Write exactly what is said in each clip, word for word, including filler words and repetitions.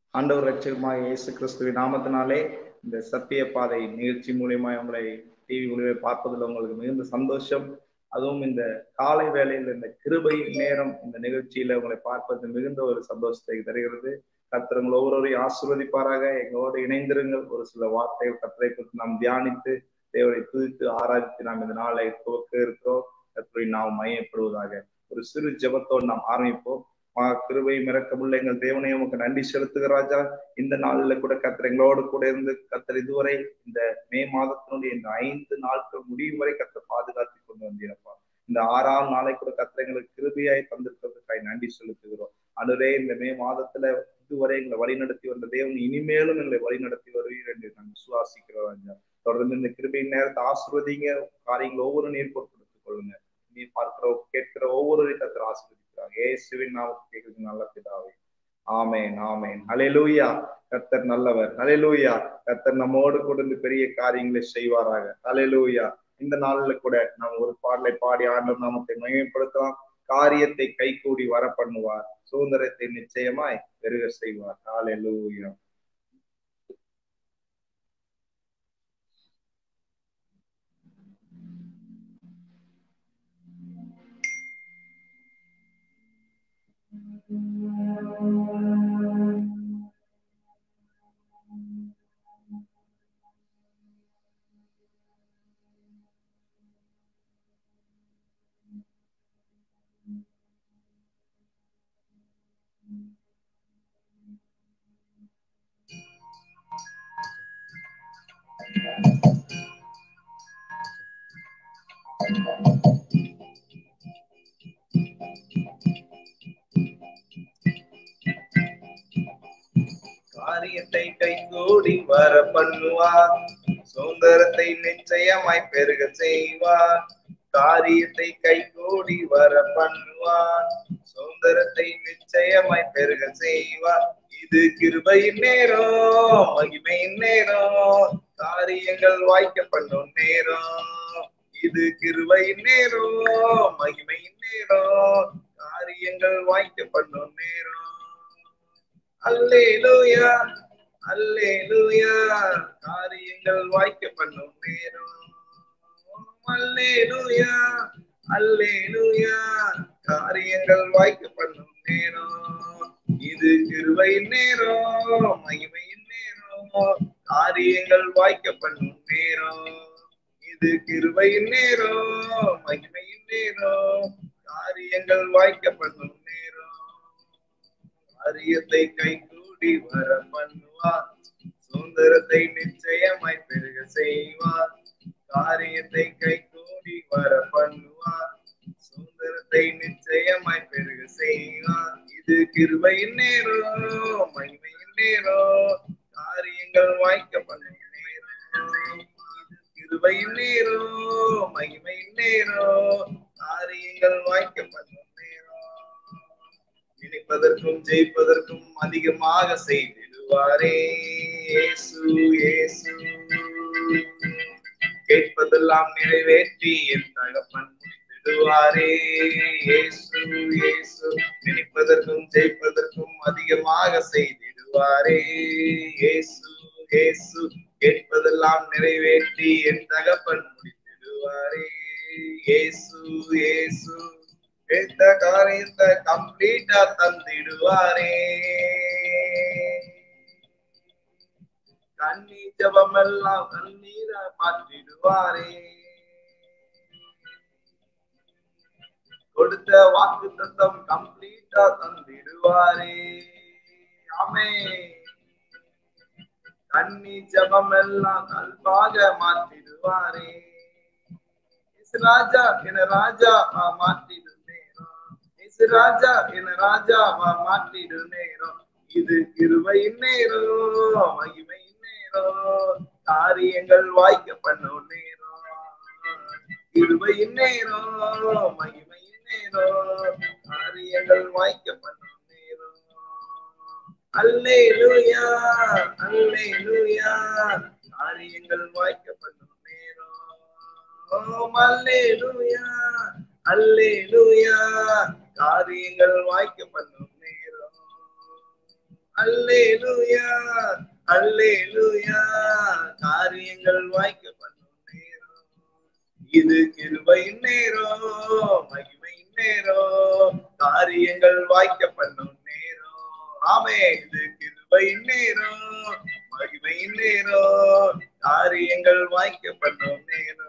ஆண்டவர் இரட்சகருமாகிய இயேசு கிறிஸ்துவின் நாமத்தினாலே இந்த சத்திய பாதை நிகழ்ச்சி மூலியமா உங்களை டிவி மூலியமா பார்ப்பதில் உங்களுக்கு மிகுந்த சந்தோஷம். அதுவும் இந்த காலை வேளையில் இந்த கிருபையின் நேரம் இந்த நிகழ்ச்சியில உங்களை பார்ப்பது மிகுந்த ஒரு சந்தோஷத்தை தருகிறது. கர்த்தர் உங்கள் ஒவ்வொருவரையும் ஆசீர்வதிப்பாராக. எங்களோடு இணைந்திருங்கள். ஒரு சில வார்த்தைகள் கர்த்தரை குறித்து நாம் தியானித்து தேவனை துதித்து ஆராய்ச்சி நாம் இந்த நாளை துவக்க இருக்கிறோம். கர்த்தரின் நாம் மையப்படுவதாக. ஒரு சிறு ஜெபத்தோடு நாம் ஆரம்பிப்போம். கிருபை இரக்கமுள்ள எங்கள் தேவனை உமக்கு நன்றி செலுத்துகிற ராஜா. இந்த நாள்ல கூட கர்த்தர் எங்களோடு கூட இருந்து கர்த்தர் இதுவரை இந்த மே மாதத்தினுடைய இந்த ஐந்து நாட்கள் முடியும் வரை கர்த்தர் பாதுகாத்து கொண்டு வந்தீரப்பா. இந்த ஆறாம் நாளை கூட கர்த்தர் எங்களுக்கு கிருபையாய் தந்திருக்கிறதுக்காய் நன்றி செலுத்துகிறோம். அதுவே இந்த மே மாதத்துல இதுவரை எங்களை வழி நடத்தி வந்த தேவன் இனிமேலும் எங்களை வழி நடத்தி வருவீர் என்று நாங்கள் விசுவாசிக்கிறோம் ராஜா. தொடர்ந்து இந்த கிருபையின் நேரத்தை ஆசீர்வதிங்க. காரியங்கள் ஒவ்வொரு நீர் பொறுப்படுத்திக் கொள்ளுங்க. நீ பார்க்கிற கேட்கிற ஒவ்வொரு கர்த்தர் ஆசீர்வதிக்கிறாங்க. இயேசுவின் நாமத்தில் கேட்கிறது நல்ல பிதாவே. ஆமென் ஆமென். ஹல்லேலூயா. கர்த்தர் நல்லவர். ஹல்லேலூயா. கர்த்தர் நம்மோடு கூட பெரிய காரியங்களை செய்வாராக. ஹல்லேலூயா. இந்த நாள்ல கூட நாம் ஒரு பாடலை பாடி ஆண்டவர் நாமத்தை மகிமைப்படுத்தலாம். காரியத்தை கைகூடி வர பண்ணுவார், சுதந்திரத்தை நிச்சயமாய் பெருக செய்வார். ஹல்லேலூயா. காரியத்தை கைகூடி வர பண்ணுவார், சுதந்திரத்தை நிச்சயமாய் பெருக செய்வார். காரியத்தை கைகூடி வர பண்ணுவார், சுதந்திரத்தை நிச்சயமாய் பெருக செய்வார். இது கிருபையின் நேரம், மகிமையின் நேரம், காரியங்கள் வாய்க்க பண்ணும் நேரம். இது கிருபையின் நேரம், மகிமையின் நேரம், காரியங்கள் வாய்க்க பண்ணும் நேரம். அல்லேலூயா அல்லேலூயா, காரியங்கள் வாய்க்க பண்ணும் நேரம். அல்லேலூயா அல்லேலூயா, காரியங்கள் வாய்க்க பண்ணும் நேரம். இது கிருபையின் நேரம், மகிமையின் நேரம், காரியங்கள் வாய்க்க பண்ணும் நேரம். இது கிருபையின் நேரம், மகிமையின் நேரம், காரியங்கள் வாய்க்க பண்ணும் நேரம். காரியத்தை கைகூடி வர பண்ணுவார், சுதந்திரத்தை நிச்சயமாய் பெருக செய்வார். காரியத்தை கைகூடி வர பண்ணுவார், சுதந்திரத்தை நிச்சயமாய் பெருக செய்வார். இது கிருபையின் நேரம், மகிமையின் நேரம், காரியங்கள் வாய்க்க பண்ணும் நேரம். இது கிருபையின் நேரம், மகிமையின் நேரம், காரியங்கள் வாய்க்க பண்ணும் நேரம். நினைப்பதற்கும் ஜெயிப்பதற்கும் அதிகமாக செய்திடுவாரே இயேசு இயேசு. கேட்பதெல்லாம் நிறைவேற்றி என் தகப்பன் முடித்திடுவாரே இயேசு இயேசு. நினைப்பதற்கும் ஜெயிப்பதற்கும் அதிகமாக செய்திடுவாரே இயேசு இயேசு. கேட்பதெல்லாம் நிறைவேற்றி என் தகப்பன் முடித்திடுவாரே இயேசு இயேசு. இந்த காரியத்தை கம்ப்ளீட்டா தந்திடுவாரே. கண்ணீ ஜபம் எல்லாம் கண்ணீரை மாற்றிடுவாரே. கொடுத்த வாக்கு தத்தம் கம்ப்ளீட்டா தந்திடுவாரே. ஆமென். கண்ணீ ஜபம் எல்லாம் கல்பாக மாற்றிடுவாரே. ராஜா என ராஜா மாற்றிடு ராஜா என ராஜா மாற்றிடு நேரம். இது கிருபையின் நேரம், மகிமையின் நேரம், காரியங்கள் வாய்க்க பண்ணும் நேரம். கிருபையின் நேரம், மகிமையின் நேரம், காரியங்கள் வாய்க்க பண்ணும் நேரம். அல்லேலூயா அல்லேலூயா, காரியங்கள் வாய்க்க பண்ணும் நேரம். அல்லேலூயா அல்லேலூயா, காரியங்கள் வாய்க்க பண்ணும் நேரம். அல்லேலூயா அல்லேலூயா. காரியங்கள் வாய்க்க பண்ணும் நேரம் இது, கிருபையின் நேரம், மகிமையின் நேரம், காரியங்கள் வாய்க்க பண்ணும் நேரம். ஆமே, இது கிருபையின் நேரம், மகிமையின் நேரம், காரியங்கள் வாய்க்க பண்ணும் நேரம்.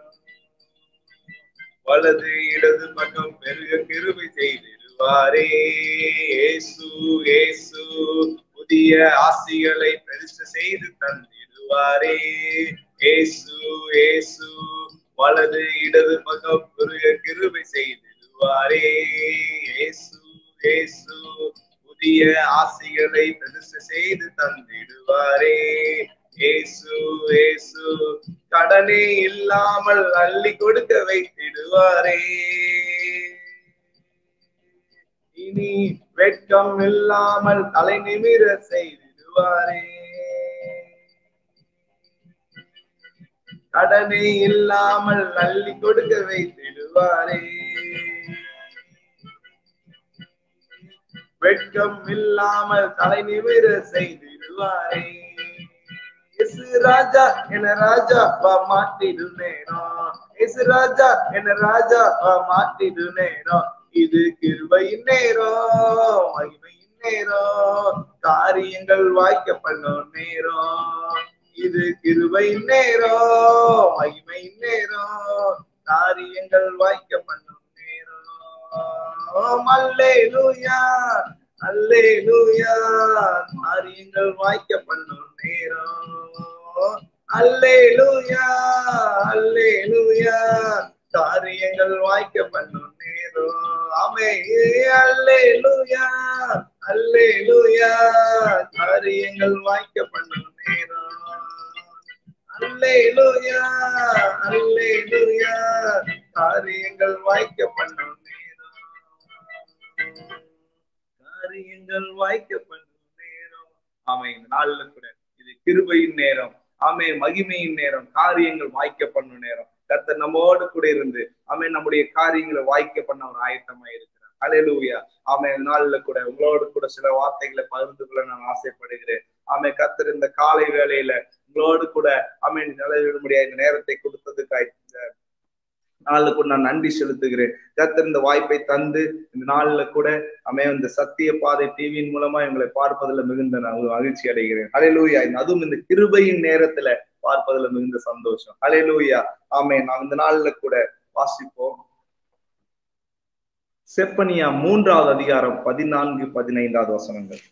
வலது இடது பக்கம் பெருக கிருபை செய்திடுவாரே இயேசு இயேசு. புதிய ஆசிகளை பெருசு செய்து தந்திடுவாரே இயேசு இயேசு. வலது இடது பக்கம் பெருக கிருபை செய்திடுவாரே இயேசு இயேசு. புதிய ஆசிகளை பெருசு செய்து தந்திடுவாரே இயேசு இயேசு. கடனே இல்லாமல் அள்ளி கொடுக்க வைத்திடுவாரே. இனி வெட்கம் இல்லாமல் தலை நிமிர செய்திடுவாரே. கடனே இல்லாமல் அள்ளி கொடுக்க வைத்திடுவாரே. வெட்கம் இல்லாமல் தலை நிமிர செய்திடுவாரே. இயேசு ராஜா என ராஜா வா மாட்டிடு நேரம். இயேசு ராஜா என ராஜா வா மாட்டிடு நேரம். இது கிருபையின் நேரம், மகிமையின் நேரம், காரியங்கள் வாய்க்க பண்ணும் நேரம். இது கிருபையின் நேரம், மகிமையின் நேரம், காரியங்கள் வாய்க்க பண்ணும் நேரம். அல்லேலூயா அல்லேலூயா. காரியங்கள் வாய்க்க பண்ணும் நேரம். அல்லேலூயா அல்லேலூயா. காரியங்கள் வாய்க்க பண்ணும் நேரம். ஆமே, அல்லேலூயா அல்லேலூயா. காரியங்கள் வாய்க்க பண்ணும் நேரம். அல்லேலூயா அல்லேலூயா. காரியங்கள் வாய்க்க பண்ணும் நேரம். காரியங்கள் வாய்க்க பண்ணும் நேரம். ஆமே, இந்த நாள்ல கூட இது கிருபையின் நேரம், ஆமே, மகிமையின் நேரம், காரியங்கள் வாய்க்க பண்ணும் நேரம். கர்த்தர் நம்மோடு கூட இருந்து ஆமே நம்முடைய காரியங்களை வாய்க்க பண்ண ஒரு ஆயத்தமா இருக்கிறார். ஹல்லேலூயா. ஆமே, நாள்ல கூட உங்களோடு கூட சில வார்த்தைகளை பகிர்ந்து கொள்ள நான் ஆசைப்படுகிறேன். ஆமே, கர்த்தர் இந்த காலை வேளையில உங்களோடு கூட ஆமே நிலவிட முடியாத இந்த நேரத்தை கொடுத்ததுக்காய் நாள்ல கூட நான் நன்றி செலுத்துகிறேன். கர்த்தர் இந்த வாய்ப்பை தந்து இந்த நாள்ல கூட ஆமே இந்த சத்திய பாதை டிவியின் மூலமா எங்களை பார்ப்பதில் மிகுந்த நான் மகிழ்ச்சி அடைகிறேன். ஹல்லேலூயா. அதுவும் இந்த கிருபையின் நேரத்துல பார்ப்பதுல மிகுந்த சந்தோஷம். ஹல்லேலூயா. ஆமே, நாம் இந்த நாள்ல கூட வாசிப்போம். செப்பனியா மூன்றாவது அதிகாரம் பதினான்கு பதினைந்தாவது வசனங்கள்.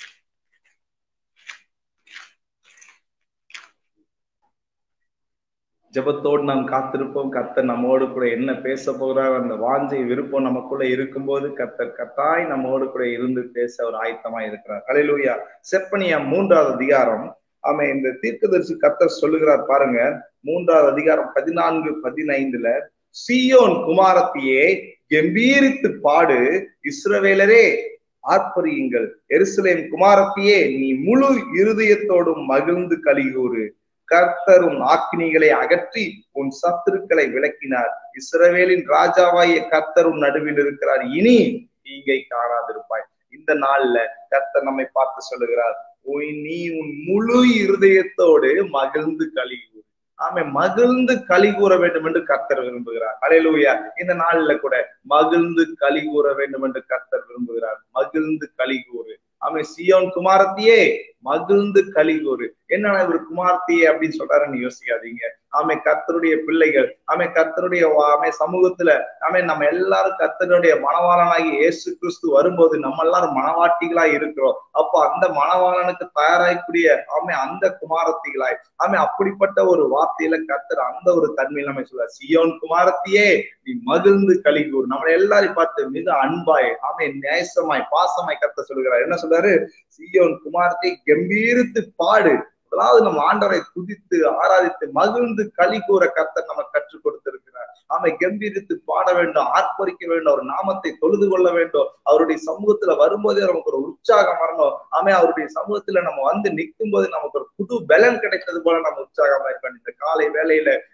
ஜெபத்தோடு நாம் காத்திருப்போம். கர்த்தர் நம்மோடு கூட என்ன பேச போகிறார், அந்த வாஞ்சை விருப்பம் நமக்குள்ள இருக்கும்போது கர்த்தர் கர்த்தாய் நம்மோடு கூட இருந்து பேச ஒரு ஆயத்தமா இருக்கிறார். ஹல்லேலூயா. செப்பனியா மூன்றாவது அதிகாரம். ஆமே, இந்த தீர்க்கதரிசி கர்த்தர் சொல்லுகிறார் பாருங்க, மூன்றாவது அதிகாரம் பதினான்கு பதினைந்துல, சீயோன் குமாரத்தியே கம்பீரித்து பாடு, இஸ்ரவேலரே ஆர்ப்பரியுங்கள், எருசலேம் குமாரத்தியே நீ முழு இருதயத்தோடும் மகிழ்ந்து கலிகூறு. கர்த்தர் உன் ஆக்கினிகளை அகற்றி உன் சத்துருக்களை விலக்கினார். இஸ்ரவேலின் ராஜாவாகிய கர்த்தர் உன் நடுவில் இருக்கிறார், இனி தீங்கை காணாதிருப்பாய். இந்த நாள்ல கர்த்தர் நம்மை பார்த்து சொல்லுகிறார், நீ உன் முழு இருதயத்தோடு மகிழ்ந்து கலிகூறு. ஆமே, மகிழ்ந்து களி கூற வேண்டும் என்று கர்த்தர் விரும்புகிறார். ஹல்லேலூயா. இந்த நாள்ல கூட மகிழ்ந்து களி கூற வேண்டும் என்று கர்த்தர் விரும்புகிறார். மகிழ்ந்து களி கூறு. ஆமே, சீயோன் குமாரத்தியே மகிழ்ந்து களி கூறு. என்னன்னா இவர் குமார்த்தியே அப்படின்னு சொல்றாருன்னு யோசிக்காதீங்க. ஆமே, கர்த்தருடைய பிள்ளைகள், ஆமே கர்த்தருடைய ஆமே சமூகத்துல ஆமே நம்ம எல்லாரும் கர்த்தருடைய மணவாளனாகி இயேசு கிறிஸ்து வரும்போது நம்ம எல்லாரும் மணவாட்டிகளா இருக்கிறோம். அப்போ அந்த மணவாளனுக்கு தயாராகக்கூடிய ஆமே அந்த குமாரத்திகளாய் ஆமே அப்படிப்பட்ட ஒரு வார்த்தையில கர்த்தர் அந்த ஒரு தன்மையில நம்ம சொல்றார், சீயோன் குமாரத்தியே நீ மகிழ்ந்து களி கூறு. நம்மளை எல்லாரையும் பார்த்து மிக அன்பாய் ஆமே நேசமாய் பாசமாய் கர்த்தர் சொல்லுகிறார். என்ன சொல்றாரு? சீயோன் குமாரத்தை கம்பீரித்து பாடு. அதாவது நம்ம ஆண்டவரை துதித்து ஆராதித்து மகிழ்ந்து களி கூற கர்த்தர் நமக்கு கற்றுக் கொடுத்திருக்கிறார். ஆமை கம்பீரித்து பாட வேண்டும், ஆர்ப்பரிக்க வேண்டும், அவர் நாமத்தை தொழுது கொள்ள வேண்டும். அவருடைய சமூகத்துல வரும்போதே நமக்கு ஒரு உற்சாகம் வரணும். ஆமை அவருடைய சமூகத்துல நம்ம வந்து நிற்கும் போது நமக்கு ஒரு புது பலன் கிடைத்தது போல நம்ம உற்சாகமா இருக்கணும். இந்த காலை வேளையில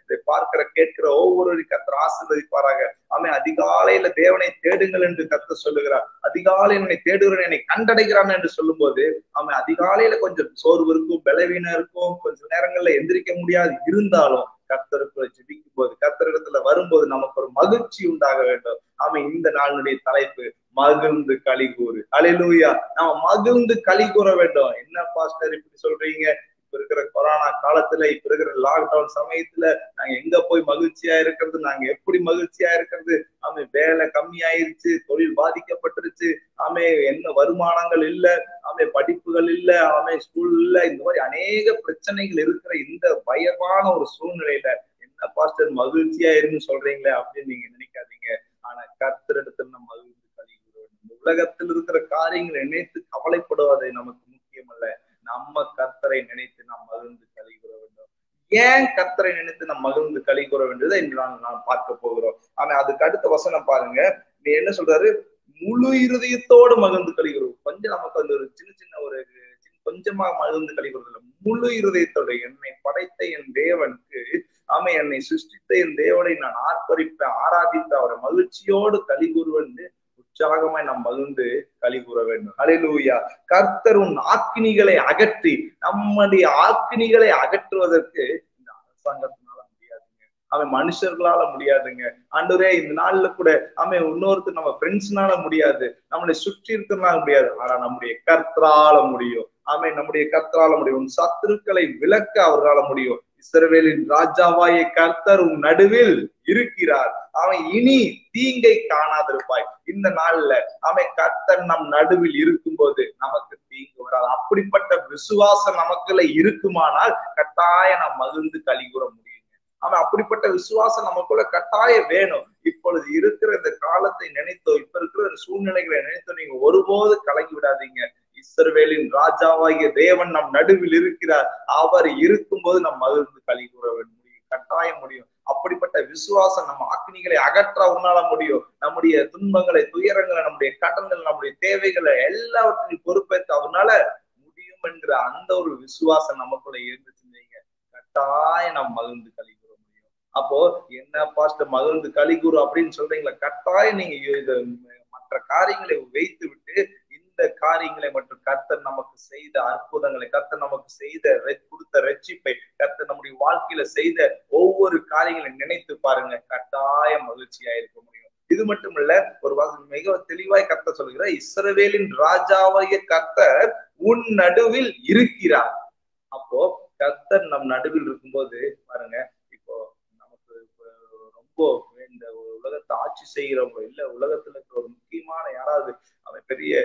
இதை பார்க்கிற கேட்கிற ஒவ்வொரு கர்த்தர் ஆசீர்வதிப்பாராக. ஆமே அதிகாலையில தேவனை தேடுங்கள் என்று கர்த்தர் சொல்லுகிறார். அதிகாலையில் என்னை தேடுகிறேன் என்னை கண்டடைகிறான் என்று சொல்லும் போது ஆமே அதிகாலையில கொஞ்சம் சோர்வு இருக்கும், பலவீனம் இருக்கும், கொஞ்ச நேரங்கள்ல எந்திரிக்க முடியாது. இருந்தாலும் கர்த்தருக்குள்ள ஜெபிக்கும் போது கர்த்தரிடத்துல வரும்போது நமக்கு ஒரு மகிழ்ச்சி உண்டாக வேண்டும். ஆமா இந்த நாளுடைய தலைப்பு மகிழ்ந்து களி கூறு. அல்லேலூயா. நாம மகிழ்ந்து களி கூற வேண்டும். என்ன பாஸ்டர் இப்படி சொல்றீங்க? இப்ப இருக்கிற கொரோனா காலத்துல, இப்ப இருக்கிற லாக்டவுன் சமயத்துல நாங்க எங்க போய் மகிழ்ச்சியா இருக்கிறது? நாங்க எப்படி மகிழ்ச்சியா இருக்கிறது? ஆமே வேலை கம்மி ஆயிருச்சு, தொழில் பாதிக்கப்பட்டுருச்சு, ஆமே என்ன வருமானங்கள் இல்ல, ஆமே படிப்புகள் இல்ல, ஆமே ஸ்கூல் இல்ல, இந்த மாதிரி அநேக பிரச்சனைகள் இருக்கிற இந்த பயமான ஒரு சூழ்நிலையில என்ன பாஸ்டர் மகிழ்ச்சியா இருக்குன்னு சொல்றீங்களே அப்படின்னு நீங்க நினைக்காதீங்க. ஆனா கர்த்தரிடத்தில் நம்ம மகிழ்ந்து களி கூற வேண்டும். உலகத்தில் இருக்கிற காரியங்களை நினைத்து கவலைப்படுவதை நமக்கு முக்கியம் அல்ல. நம்ம கர்த்தரை நினைத்து நாம் மகிழ்ந்து களி கூற வேண்டும். ஏன் கர்த்தரை நினைத்து நாம் மகிழ்ந்து களி கூற வேண்டியதை இன்று நாம் நாம் பார்க்க போகிறோம். ஆனா அதுக்கு அடுத்த வசனம் பாருங்க. நீ என்ன சொல்றாரு? முழு இருதயத்தோடு மகிழ்ந்து களி கூறுவோம். கொஞ்சம் நமக்கு அந்த ஒரு சின்ன சின்ன ஒரு கொஞ்சமா மகிழ்ந்து களி கூறுறது இல்லை. முழு இருதயத்தோடு என்னை படைத்த என் தேவனுக்கு ஆமை என்னை சிருஷ்டித்த என் தேவனை நான் ஆர்ப்பரிப்பேன், ஆராதித்து அவரை மகிழ்ச்சியோடு களி கூறுவேன், உற்சாகமாய் நாம் மகிழ்ந்து களி கூற வேண்டும். அல்லேலூயா. கர்த்தர் உன் ஆக்கினிகளை அகற்றி, நம்முடைய ஆக்கினிகளை அகற்றுவதற்கு இந்த அரசாங்கத்தினால முடியாதுங்க, அவன் மனுஷர்களால முடியாதுங்க. ஆண்டவரே இந்த நாள்ல கூட அவன் இன்னொருத்தர் நம்ம ஃப்ரெண்ட்ஸ்னால முடியாது, நம்மளை சுற்றி இருக்கிறதுனால முடியாது. ஆனா நம்முடைய கர்த்தரால முடியும். அவன் நம்முடைய கர்த்தரால முடியும். உன் சத்துருக்களை விலக்க அவரால முடியும். இஸ்ரவேலின் ராஜாவாய கர்த்தர் உன் நடுவில் இருக்கிறார், அவன் இனி தீங்கை காணாதிருப்பாய். இந்த நாள்ல அவன் கர்த்தர் நம் நடுவில் இருக்கும் போது நமக்கு தீங்கு வராது. அப்படிப்பட்ட விசுவாசம் நமக்குள்ள இருக்குமானால் கட்டாய நாம் மகிழ்ந்து களி கூற முடியும். அவன் அப்படிப்பட்ட விசுவாசம் நமக்குள்ள கட்டாயம் வேணும். இப்பொழுது இருக்கிற இந்த காலத்தை நினைத்தோ, இப்ப இருக்கிற சூழ்நிலைகளை நினைத்தோ நீங்க ஒருபோது கலங்கி விடாதீங்க. இஸ்ரவேலின் ராஜாவாகிய தேவன் நம் நடுவில் இருக்கிறார். அவர் இருக்கும்போது நம் மகிழ்ந்து களி கூற முடியும், கட்டாயம் முடியும். அப்படிப்பட்ட விசுவாசம் நம்ம ஆக்கினிகளை அகற்ற உன்னால முடியும். நம்முடைய துன்பங்களை, துயரங்களை, நம்முடைய கடன்கள், நம்முடைய தேவைகளை எல்லாவற்றையும் பொறுப்பேற்க அவனால முடியும் என்கிற அந்த ஒரு விசுவாசம் நமக்குள்ள இருந்துச்சுங்க, கட்டாயம் நாம் மகிழ்ந்து களி கூற முடியும். அப்போ என்ன பாஸ்டர் மகிழ்ந்து களி கூறு அப்படின்னு சொல்றீங்களா? கட்டாயம் நீங்க இது மற்ற காரியங்களை வைத்து விட்டு இந்த காரியங்களை மற்றும் கர்த்தர் நமக்கு செய்த அற்புதங்களை, கர்த்தர் நமக்கு செய்த கொடுத்த ரட்சிப்பை, கர்த்தர் நம்முடைய வாழ்க்கையில செய்த ஒவ்வொரு காரியங்களையும் நினைத்து பாருங்க, கட்டாயம் மகிழ்ச்சியா இருக்க முடியும். இது மட்டும் இல்ல, ஒரு மிக தெளிவாய் கர்த்தர் சொல்லுகிற, இஸ்ரவேலின் ராஜாவாகிய கர்த்தர் உன் நடுவில் இருக்கிறார். அப்போ கர்த்தர் நம் நடுவில் இருக்கும்போது பாருங்க, இப்போ நமக்கு ரொம்ப இந்த உலகத்தை ஆட்சி செய்கிறவங்க இல்ல, உலகத்துல இருக்கிற ஒரு முக்கியமான யாராவது அவன் பெரிய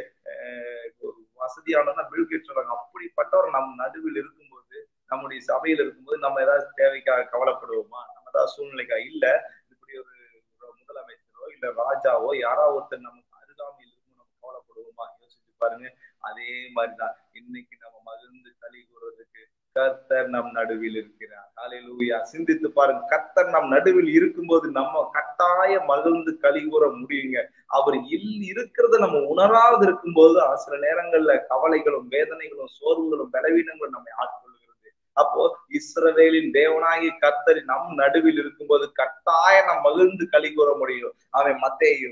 ஒரு வசதியானவங்க பில்கேட்ஸ் சொல்றாங்க, அப்படிப்பட்டவர் நம் நடுவில் இருக்கும்போது, நம்முடைய சபையில் இருக்கும்போது நம்ம ஏதாவது தேவைக்காக கவலைப்படுவோமா? நம்ம ஏதாவது சூழ்நிலைக்காக இல்ல, இப்படி ஒரு முதலமைச்சரோ இல்ல ராஜாவோ யாராவது ஒருத்தர் நமக்கு அருகாமையில் இருக்கும் நம்ம கவலைப்படுவோமா? யோசிச்சு பாருங்க. அதே மாதிரிதான் இன்னைக்கு நம்ம மகிழ்ந்து களி கூறுவதற்கு கர்த்தர் நம் நடுவில் இருக்கிறார். அல்லேலூயா. சிந்தித்து பாருங்க, கர்த்தர் நம் நடுவில் இருக்கும்போது நம்ம கட்டாய மகிழ்ந்து களி கூற முடியுங்க. அவர் இல் இருக்கிறத நம்ம உணராது இருக்கும்போது சில நேரங்கள்ல கவலைகளும் வேதனைகளும் சோர்வுகளும் பலவீனங்களும் நம்மை ஆட்கொள்கிறது. அப்போ இஸ்ரவேலின் தேவனாகிய கர்த்தர் நம் நடுவில் இருக்கும்போது கட்டாய நாம் மகிழ்ந்து களி கூற முடியும். அவன் மத்தேயு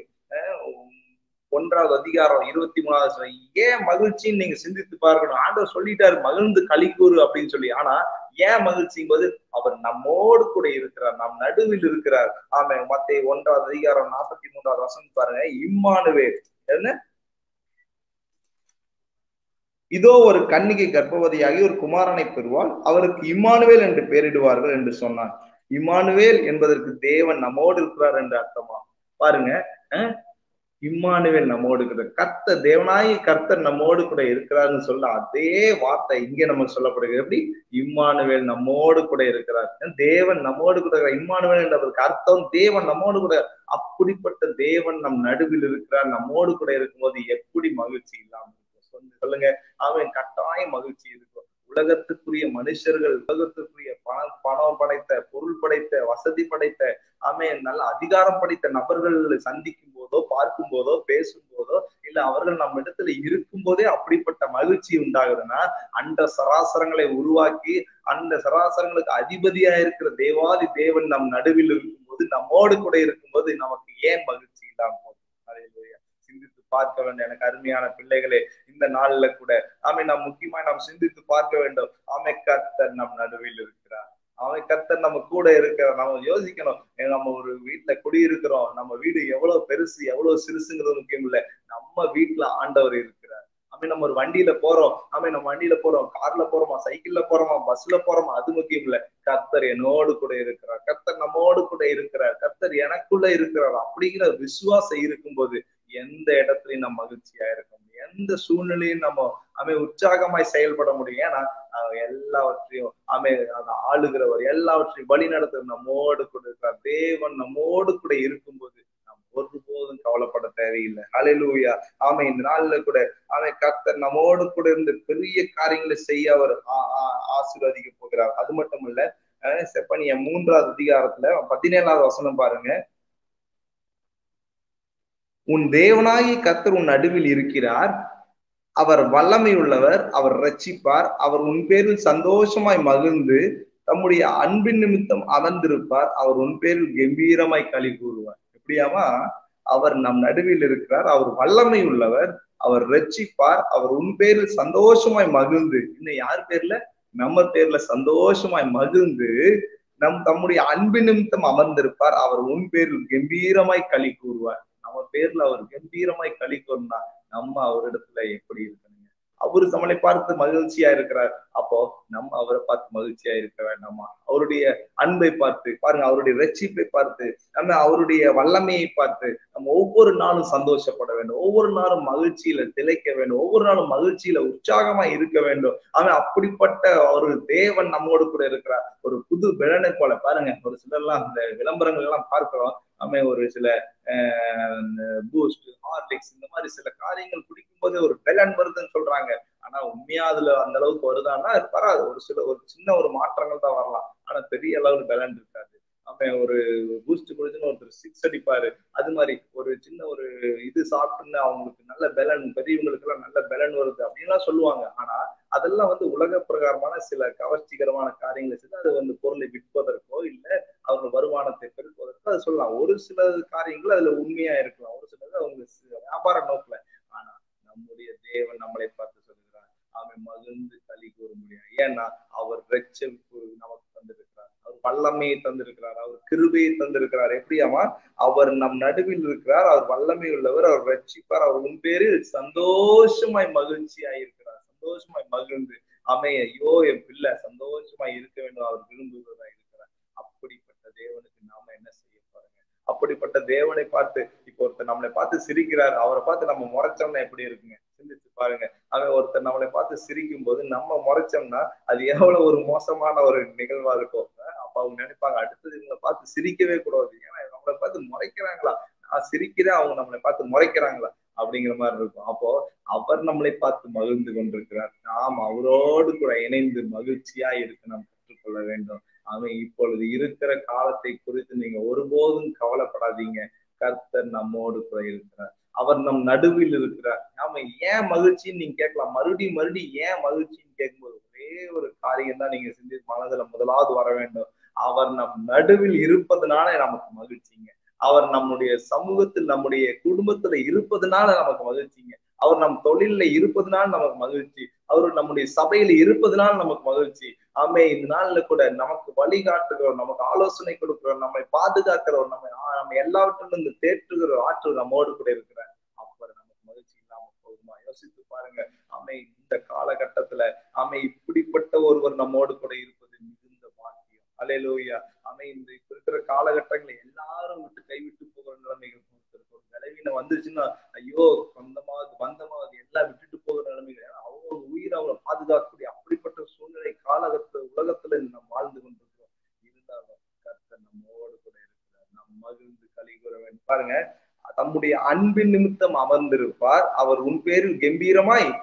ஒன்றாவது அதிகாரம் இருபத்தி மூணாவது ஏன் மகிழ்ச்சின்னு நீங்க சிந்தித்து பார்க்கணும். ஆண்டவர் சொல்லிட்டாரு மகிழ்ந்து களி கூறு அப்படின்னு சொல்லி. ஆனா ஏன் மகிழ்ச்சியும் போது அவர் நம்மோடு கூட இருக்கிறார், நம் நடுவில் இருக்கிறார். ஆமா, மத்தேயு ஒன்றாவது அதிகாரம் நாற்பத்தி மூன்றாவது வசனம் பாருங்க. இம்மானுவேல் என்ன, இதோ ஒரு கன்னிகை கர்ப்பவதியாகி ஒரு குமாரனை பெறுவாள், அவருக்கு இம்மானுவேல் என்று பெயரிடுவார்கள் என்று சொன்னார். இம்மானுவேல் என்பதற்கு தேவன் நம்மோடு இருக்கிறார் என்று அர்த்தமா? பாருங்க, இம்மானுவேல் நம்மோடு கூட, கர்த்தர் தேவனாய் கர்த்தர் நம்மோடு கூட இருக்கிறார்னு சொல்ல அதே வார்த்தை இங்கே நமக்கு சொல்லப்படுகிறது. எப்படி? இம்மானுவேல் நம்மோடு கூட இருக்கிறார், தேவன் நம்மோடு கூட. இம்மானுவேல் என்றதற்கு அர்த்தம் தேவன் நம்மோடு கூட. அப்படிப்பட்ட தேவன் நம் நடுவில் இருக்கிறார், நம்மோடு கூட இருக்கும்போது எப்படி மகிழ்ச்சி இல்லாம இருக்கும் சொல்லுங்க? அவன் கட்டாயம் மகிழ்ச்சி இருக்கும். உலகத்துக்குரிய மனுஷர்கள், உலகத்துக்குரிய பணம் பணம் படைத்த, பொருள் படைத்த, வசதி படைத்த, ஆமே நல்ல அதிகாரம் படைத்த நபர்கள் சந்திக்கும் போதோ, பார்க்கும் போதோ, பேசும் போதோ, இல்ல இல்ல அவர்கள் நம்ம இடத்துல இருக்கும் போதே அப்படிப்பட்ட மகிழ்ச்சி உண்டாகுதுன்னா, அந்த சராசரங்களை உருவாக்கி அந்த சராசரங்களுக்கு அதிபதியா இருக்கிற தேவாதி தேவன் நம் நடுவில் இருக்கும்போது, நம்மோடு கூட இருக்கும்போது நமக்கு ஏன் மகிழ்ச்சி இல்லாம போகுது? ஹல்லேலூயா. சிந்தித்து பார்க்க வேண்டும் எனக்கு அருமையான பிள்ளைகளே. இந்த நாள்ல கூட ஆமை நாம் முக்கியமா நாம் சிந்தித்து பார்க்க வேண்டும். ஆமை கர்த்தர் நம் நடுவில் இருக்கிறார். அவன் கர்த்தர் நம்ம கூட இருக்கிற நம்ம யோசிக்கணும். நம்ம ஒரு வீட்டுல குடியிருக்கிறோம். நம்ம வீடு எவ்வளவு பெருசு எவ்வளவு சிறுசுங்கிறது முக்கியம் இல்லை. நம்ம வீட்டுல ஆண்டவர் இருக்கிறார். அப்படி நம்ம ஒரு வண்டியில போறோம். ஆமே நம்ம வண்டியில போறோம், கார்ல போறோமா, சைக்கிள்ல போறோமா, பஸ்ல போறோமா, அது முக்கியம் இல்லை. கர்த்தர் என்னோடு கூட இருக்கிறார். கர்த்தர் நம்மோடு கூட இருக்கிறார். கர்த்தர் எனக்குள்ள இருக்கிறார். அப்படிங்கிற விசுவாசம் இருக்கும்போது எந்த இடத்துலயும் நம்ம மகிழ்ச்சியா இருக்கும், எந்த சூழ்நிலையும் நம்ம அவை உற்சாகமாய் செயல்பட முடியும். ஏன்னா எல்லாவற்றையும் அமை அதை ஆளுகிறவர், எல்லாவற்றையும் வழி நடத்துவர் நம்மோடு கூட இருக்கிறார். தேவன் நம்மோடு கூட இருக்கும்போது நாம் ஒருபோதும் கவலைப்பட தேவையில்லை. ஹல்லேலூயா. ஆமை இந்த நாள்ல கூட ஆமை கர்த்தர் நம்மோடு கூட இருந்து பெரிய காரியங்களை செய்ய அவர் ஆசீர்வதிக்க போகிறார். அது மட்டும் இல்ல, செப்பனியா மூன்றாவது அதிகாரத்துல பதினேழாவது வசனம் பாருங்க. உன் தேவனாகி கர்த்தர் உன் நடுவில் இருக்கிறார். அவர் வல்லமை உள்ளவர், அவர் ரட்சிப்பார். அவர் உன் பேரில் சந்தோஷமாய் மகிழ்ந்து தம்முடைய அன்பின் நிமித்தம் அமர்ந்திருப்பார். அவர் உன் பேரில் கம்பீரமாய் களி கூறுவார். எப்படியாமா அவர் நம் நடுவில் இருக்கிறார், அவர் வல்லமை உள்ளவர், அவர் ரட்சிப்பார், அவர் உன் பேரில் சந்தோஷமாய் மகிழ்ந்து, இன்னும் யார் பேர்ல? நம்ம பேர்ல சந்தோஷமாய் மகிழ்ந்து நம் தம்முடைய அன்பின் நிமித்தம் அமர்ந்திருப்பார். அவர் உன் பேரில் கம்பீரமாய் களி கூறுவார். நம்ம பேர்ல அவர் கம்பீரமாய் களி கூறினா நம்ம அவரிடத்துல எப்படி இருக்கணுங்க? அவரு நம்மளை பார்த்து மகிழ்ச்சியா இருக்கிறார். அப்போ நம்ம அவரை பார்த்து மகிழ்ச்சியா இருக்க வேண்டாமா? அவருடைய அன்பை பார்த்து பாருங்க, அவருடைய ரட்சிப்பை பார்த்து நம்ம அவருடைய வல்லமையை பார்த்து நம்ம ஒவ்வொரு நாளும் சந்தோஷப்பட வேண்டும். ஒவ்வொரு நாளும் மகிழ்ச்சியில திளைக்க வேண்டும். ஒவ்வொரு நாளும் மகிழ்ச்சியில உற்சாகமா இருக்க வேண்டும். அவன் அப்படிப்பட்ட ஒரு தேவன் நம்மோடு கூட இருக்கிறார். ஒரு புது விலனை போல பாருங்க, ஒரு சிலர்லாம் இந்த விளம்பரங்கள் எல்லாம் பார்க்கிறோம். நம்ம ஒரு சில பூஸ்ட், ஹார்லிக்ஸ் இந்த மாதிரி சில காரியங்கள் குடிக்கும் போதே ஒரு பெலன் வருதுன்னு சொல்றாங்க. ஆனா உண்மையா அதுல அந்த அளவுக்கு வருதான்னா வராது. ஒரு சில ஒரு சின்ன ஒரு மாற்றங்கள் தான் வரலாம். ஆனா பெரிய அளவுல பெலன் இருக்காது. அவன் ஒரு பூஸ்ட் குடிச்சுன்னு ஒருத்தர் சிக்ஸ் அடிப்பாரு. அது மாதிரி ஒரு சின்ன ஒரு இது சாப்பிட்டுன்னு அவங்களுக்கு நல்ல பெலன், பெரியவங்களுக்கு எல்லாம் நல்ல பெலன் வருது அப்படின்லாம் சொல்லுவாங்க. ஆனா அதெல்லாம் வந்து உலக பிரகாரமான சில கவர்ச்சிகரமான காரியங்களை செய்து அது வந்து பொருளை விற்பதற்கோ இல்ல அவங்க வருமானத்தை பெருக்குவதற்கோ அது சொல்லலாம். ஒரு சில காரியங்கள் அதுல உண்மையா இருக்கலாம், ஒரு சிலது அவங்க வியாபார நோக்கில. ஆனா நம்முடைய தேவன் நம்மளை பார்த்து சொல்லுகிறார், அவன் மகிழ்ந்து களி கூற முடியாது. ஏன்னா அவர் ரட்சிப்பு நமக்கு தந்திருக்கிறார், அவர் வல்லமையை தந்திருக்கிறார், அவர் கிருபையை தந்திருக்கிறார். எப்படியாமா அவர் நம் நடுவில் இருக்கிறார், அவர் வல்லமை உள்ளவர், அவர் ரட்சிப்பார், அவர் உன் பேரில் சந்தோஷமாய் மகிழ்ச்சியாய் இருக்கிறார். சந்தோஷமாய் மகிழ்ந்து அமைய ஐயோ என் பிள்ளை சந்தோஷமாய் இருக்க வேண்டும் அவர் விரும்புகிறதா இருக்கிறார். அப்படிப்பட்ட தேவனுக்கு நாம என்ன செய்ய பாருங்க? அப்படிப்பட்ட தேவனை பார்த்து இப்போ ஒருத்தர் நம்மளை பார்த்து சிரிக்கிறார், அவரை பார்த்து நம்ம முறைச்சோம்னா எப்படி இருக்குங்க? சிந்திச்சு பாருங்க. அவன் ஒருத்தர் நம்மளை பார்த்து சிரிக்கும் போது நம்ம முறைச்சோம்னா அது எவ்வளவு ஒரு மோசமான ஒரு நிகழ்வா இருக்கும். அப்ப அவங்க நினைப்பாங்க அடுத்தது இவங்களை பார்த்து சிரிக்கவே கூடாது. ஏன்னா நம்மளை பார்த்து முறைக்கிறாங்களா, நான் சிரிக்கிறேன் அவங்க நம்மளை பார்த்து முறைக்கிறாங்களா அப்படிங்கிற மாதிரி இருக்கும். அப்போ அவர் நம்மளை பார்த்து மகிழ்ந்து கொண்டிருக்கிறார். நாம் அவரோடு கூட இணைந்து மகிழ்ச்சியா இருக்க நாம் கற்றுக்கொள்ள வேண்டும். அவன் இப்பொழுது இருக்கிற காலத்தை குறித்து நீங்க ஒருபோதும் கவலைப்படாதீங்க. கர்த்தர் நம்மோடு கூட இருக்கிறார், அவர் நம் நடுவில் இருக்கிறார். நாம ஏன் மகிழ்ச்சின்னு நீங்க கேட்கலாம். மறுபடியும் மறுபடியும் ஏன் மகிழ்ச்சின்னு கேட்கும்போது ஒரே ஒரு காரியம் தான் நீங்க செஞ்சு மனதுல முதலாவது வர வேண்டும். அவர் நம் நடுவில் இருப்பதனால நமக்கு மகிழ்ச்சிங்க. அவர் நம்முடைய சமூகத்தில் நம்முடைய குடும்பத்துல இருப்பதனால நமக்கு மகிழ்ச்சிங்க. அவர் நம் தொழில இருப்பதனால நமக்கு மகிழ்ச்சி. அவர் நம்முடைய சபையில இருப்பதனால நமக்கு மகிழ்ச்சி. ஆமே இந்த நாள்ல கூட நமக்கு வழிகாட்டுகிறோம், நமக்கு ஆலோசனை கொடுக்கிறோம், நம்மை பாதுகாக்கிறோம், நம்ம நம்ம எல்லாவற்றிலும் இருந்து தேற்றுகிற ஆற்றல் நம்மோடு கூட இருக்கிறார். அப்ப நமக்கு மகிழ்ச்சி இல்லாம போகுமா? யோசித்து பாருங்க. ஆமை இந்த காலகட்டத்துல ஆமை இப்படிப்பட்ட ஒருவர் நம்மோடு கூட இருப்பது மிகுந்த பாக்கியம். அல்லேலூயா. ஆமை இந்த இப்ப இருக்கிற காலகட்டங்களை எல்லாரும் விட்டு கைவிட்டு போகிற நிலைமைகள் ஒரு விளைவின வந்துச்சுன்னா ஐயோ சொந்தமாவது பந்தமாவது எல்லாம் விட்டுட்டு போகிற நிலைமைகள். அவங்க உயிரை அவங்களை பாதுகாக்கக்கூடிய அப்படிப்பட்ட சூழ்நிலை காலகட்ட உலகத்துல நம்ம வாழ்ந்து கொண்டிருக்கிறோம். இருந்தாலும் கர்த்தர் நம்மோடு கூட இருக்கிறார். நாம் மகிழ்ந்து களி கூற வேண்டும். பாருங்க, தம்முடைய அன்பின் நிமித்தம் அமர்ந்திருப்பார், அவர் உன் பேரில் கம்பீரமாய்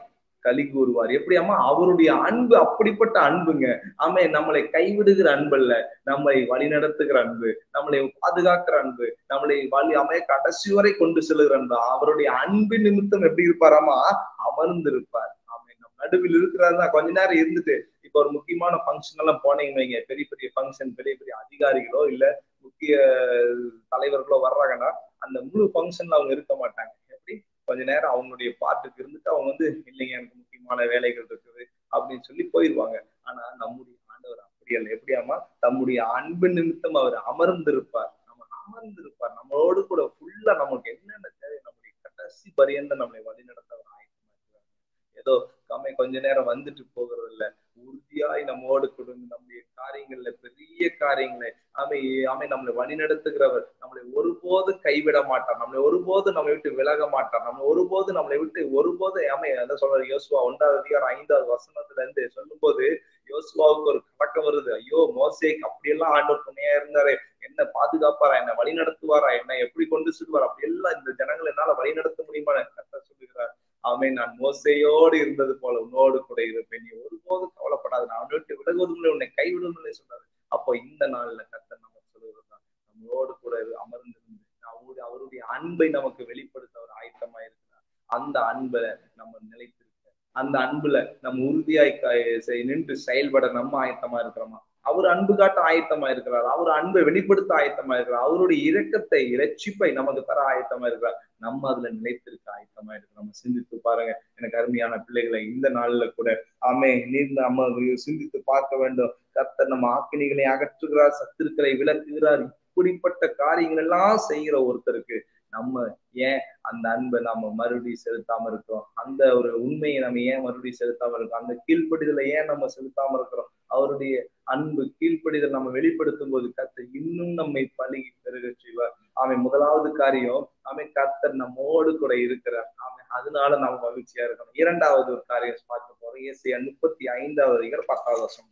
களி கூறுவார். எப்படியாமா அவருடைய அன்பு அப்படிப்பட்ட அன்புங்க. ஆமே, நம்மளை கைவிடுகிற அன்பு அல்ல, நம்மை வழி நடத்துகிற அன்பு, நம்மளை பாதுகாக்கிற அன்பு, நம்மளை வழி அமைய கடைசி வரை கொண்டு செல்லுகிற அன்பு. அவருடைய அன்பு நிமித்தம் எப்படி இருப்பாராமா? அமர்ந்து இருப்பார். ஆமே, நம்ம நடுவில் இருக்கிறாருன்னா கொஞ்ச நேரம் இருந்துட்டு, இப்ப ஒரு முக்கியமான ஃபங்க்ஷன் எல்லாம் போனீங்க வைங்க, பெரிய பெரிய ஃபங்க்ஷன், பெரிய பெரிய அதிகாரிகளோ இல்ல முக்கிய தலைவர்களோ வர்றாங்கன்னா அந்த முழு ஃபங்க்ஷன்ல அவங்க இருக்க மாட்டாங்க. எப்படி கொஞ்ச நேரம் அவங்களுடைய பாட்டுக்கு இருந்துட்டு அவங்க வந்து இல்லைங்க எனக்கு முக்கியமான வேலைகள் இருக்குது அப்படின்னு சொல்லி போயிடுவாங்க. ஆனா நம்முடைய ஆண்டவர் அப்படி அல்ல. எப்படியாமா தம்முடைய அன்பு நிமித்தம் அவர் அமர்ந்திருப்பார். நம்ம அமர்ந்திருப்பார் நம்மளோடு கூட ஃபுல்லா நமக்கு என்னென்ன தேவை நம்முடைய கடைசி பரியந்த நம்மளை வழிநடத்த அவர் ஆயத்தமா இருக்கிறார். ஏதோ கம்மை கொஞ்ச நேரம் வந்துட்டு போகிறது இல்ல, உறுதியாய் நம்மோடு கூட நம்முடைய காரியங்கள்ல பெரிய காரியங்களை ஆமை ஆமை நம்மளை வழி நடத்துகிறவர். நம்மளை ஒருபோது கைவிட மாட்டார், நம்மளை ஒருபோது நம்மளை விட்டு விலக மாட்டார், நம்ம ஒருபோது நம்மளை விட்டு ஒருபோது ஆமை அதான் சொல்றாரு யோசுவா ஒன்றாவது அதிகாரம் ஐந்தாவது வசனத்துல இருந்து சொல்லும் போது யோசுவாவுக்கு ஒரு கலக்கம் வருது. ஐயோ மோசேக்கு அப்படியெல்லாம் ஆண்டவர் துணையா இருந்தாரு, என்ன பாதுகாப்பாரா, என்ன வழி நடத்துவாரா, என்ன எப்படி கொண்டு செல்வார், அப்படி எல்லாம் இந்த ஜனங்கள் என்னால வழி நடத்த முடியுமா கர்த்தர் சொல்லுகிறார். ஆமே, நான் மோசையோடு இருந்தது போல உன்னோடு கூட இருப்பேன், நீ ஒருபோது கவலைப்படாது, நான் அவனை விட்டு விலகுவதும் உன்னை கைவிடுவதும் சொன்னாரு. அப்போ இந்த நாள்ல கர்த்தர் நம்ம சொல்லுவதுதான் நம்மளோடு கூட அமர்ந்திருந்து அவருடைய அவருடைய அன்பை நமக்கு வெளிப்படுத்த அவர் ஆயத்தமா இருக்கிறார். அந்த அன்பை நம்ம நிலைத்திருக்க, அந்த அன்புல நம்ம உறுதியாய் நின்று செயல்பட நம்ம ஆயத்தமா இருக்கிறோமா? அவர் அன்பு காட்ட ஆயத்தமா இருக்கிறார், அவர் அன்பை வெளிப்படுத்த ஆயத்தமா இருக்கிறார், அவருடைய இரக்கத்தை இரட்சிப்பை நமக்கு தர ஆயத்தமா இருக்கிறார். நம்ம அதுல நிலைத்திருக்க ஆயத்தமா இருக்கிறோம். நம்ம சிந்தித்து பாருங்க எனக்கு அருமையான பிள்ளைகளை, இந்த நாள்ல கூட ஆமே நீர் நம்ம சிந்தித்து பார்க்க வேண்டும். கர்த்தர் நம்ம ஆக்கினிகளை அகற்றுகிறார், சத்துருக்களை விலக்குகிறார், இப்படிப்பட்ட காரியங்கள் எல்லாம் செய்கிற ஒருத்தருக்கு நம்ம ஏன் அந்த அன்பை நாம மறுபடியும் செலுத்தாம இருக்கிறோம்? அந்த ஒரு உண்மையை நம்ம ஏன் மறுபடியும் செலுத்தாம இருக்கோம்? அந்த கீழ்ப்படிதலை ஏன் நம்ம செலுத்தாம இருக்கிறோம்? அவருடைய அன்பு கீழ்ப்படிதல் நம்ம வெளிப்படுத்தும் போது கர்த்தர் இன்னும் நம்மை பழகி பெருக செய்வார். அவன் முதலாவது காரியம், அவன் கர்த்தர் நம்மோடு கூட இருக்கிறார். அவன் அதனால நம்ம மகிழ்ச்சியா இருக்கணும். இரண்டாவது ஒரு காரியம் பார்க்க போறோம். ஏசாயா முப்பத்தி ஐந்தாவது அதிகாரம் பத்தாவது வருஷம்.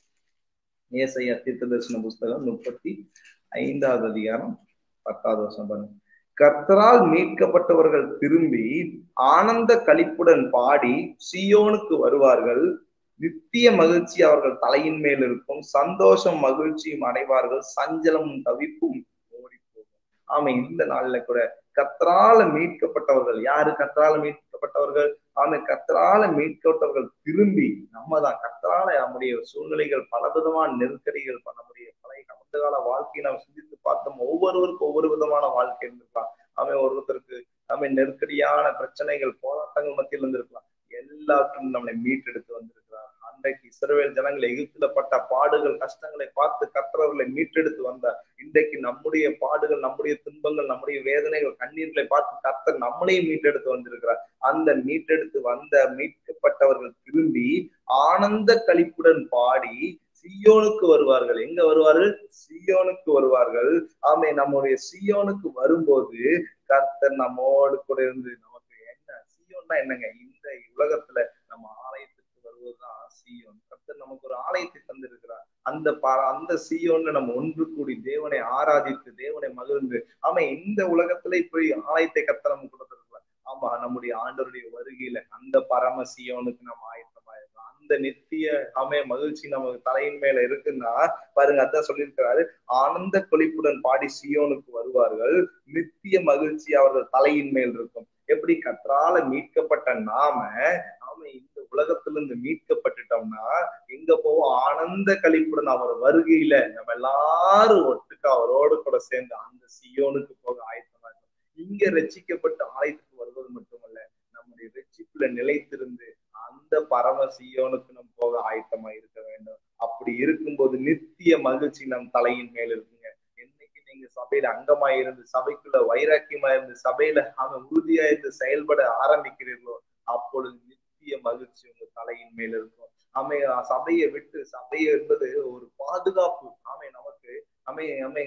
ஏசாயா தீர்க்கதரிசன புஸ்தகம் முப்பத்தி ஐந்தாவது அதிகாரம் பத்தாவது வருஷம் பாருங்க. கர்த்தரால் மீட்கப்பட்டவர்கள் திரும்பி ஆனந்த களிப்புடன் பாடி சீயோனுக்கு வருவார்கள், நித்திய மகிழ்ச்சி அவர்கள் தலையின் மேல் இருக்கும், சந்தோஷம் மகிழ்ச்சியும் அடைவார்கள், சஞ்சலமும் தவிப்பும் ஓடி போகும். ஆமா, இந்த நாள்ல கூட கர்த்தரால மீட்கப்பட்டவர்கள் யாரு? கர்த்தரால மீட்கப்பட்டவர்கள் ஆமா, கர்த்தரால மீட்கப்பட்டவர்கள் திரும்பி நம்ம தான் கர்த்தரால நம்முடைய சூழ்நிலைகள் பலவிதமான நெருக்கடிகள், நம்முடைய பழைய கடந்த கால வாழ்க்கையை நாம் சிந்தித்து பார்த்தோம். ஒவ்வொருவருக்கும் ஒவ்வொரு விதமான வாழ்க்கை இருந்திருக்கலாம். அவன் ஒருத்தருக்கு நம்ம நெருக்கடியான பிரச்சனைகள் போராட்டங்கள் மத்தியில் இருந்திருக்கலாம். எல்லாத்தையும் நம்மளை மீட்டெடுத்து வந்திருக்கிறார். அன்றைக்கு இஸ்ரவேல் ஜனங்கள் எகிப்துல பட்ட பாடுகள் கஷ்டங்களை பார்த்து கர்த்தர்களை மீட்டெடுத்து வந்தார். இன்றைக்கு நம்முடைய பாடுகள், நம்முடைய துன்பங்கள், நம்முடைய வேதனைகள், கண்ணீர்களை பார்த்து கர்த்தர் நம்மளையும் மீட்டெடுத்து வந்திருக்கிறார். அந்த மீட்டெடுத்து வந்த மீட்கப்பட்டவர்கள் திரும்பி ஆனந்த களிப்புடன் பாடி சீயோனுக்கு வருவார்கள். எங்க வருவார்கள்? சீயோனுக்கு வருவார்கள். ஆமே, நம்முடைய சீயோனுக்கு வரும்போது கர்த்தர் நம்மோடு கூட இருந்து நமக்கு என்ன சீயோன்னா என்னங்க? இந்த உலகத்துல நம்ம ஆலயத்துக்கு வருவதுதான் சீயோன். கர்த்தர் நமக்கு ஒரு ஆலயத்தை தந்திருக்கிறார். அந்த பா அந்த சீயோன்ல நம்ம ஒன்று கூடி தேவனை ஆராதித்து தேவனை மகிழ்ந்து ஆமா இந்த உலகத்துல போய் ஆலயத்தை கர்த்தர் நம்ம கொடுத்திருக்கிறார். ஆமா, நம்முடைய ஆண்டவருடைய வருகையில அந்த பரம சீயோனுக்கு நம்ம ஆயத்தமா இருக்கோம். அந்த நித்திய ஆமே மகிழ்ச்சி நமக்கு தலையின் மேல இருக்குன்னா பாருங்க, அதான் சொல்லியிருக்கிறாரு, ஆனந்த கொழிப்புடன் பாடி சீயோனுக்கு வருவார்கள், நித்திய மகிழ்ச்சி அவர்கள் தலையின் மேல் இருக்கும். எப்படி? கர்த்தரால மீட்கப்பட்ட நாம நாம இந்த உலகத்திலிருந்து மீட்கப்பட்டுட்டோம்னா எங்க போவோம்? ஆனந்த களிப்புடன் அவர் வருகையில நம்ம எல்லாரும் ஒட்டுக்கா அவரோடு கூட சேர்ந்து அந்த சீயோனுக்கு போக ஆயத்தமா இருக்கும். இங்க ரட்சிக்கப்பட்ட ஆலயத்துக்கு வருவது மட்டுமல்ல, நம்முடைய ரட்சிப்புல நிலைத்திருந்து அந்த பரம சீயோனுக்கு நம்ம போக ஆயத்தமா இருக்க வேண்டும். அப்படி இருக்கும்போது நித்திய மகிழ்ச்சி நம் தலையின் மேல் இருக்குங்க. என்னைக்கு நீங்க சபையில அங்கமா இருந்து சபைக்குள்ள வைராக்கியமா இருந்து சபையில அவன் உறுதியா இருந்து செயல்பட ஆரம்பிக்கிறீர்களோ அப்பொழுது நித்திய மகிழ்ச்சி உங்க தலையின் மேல் இருக்கும். ஆமை சபையை விட்டு சபை என்பது ஒரு பாதுகாப்பு. ஆமை நமக்கு அமை அமை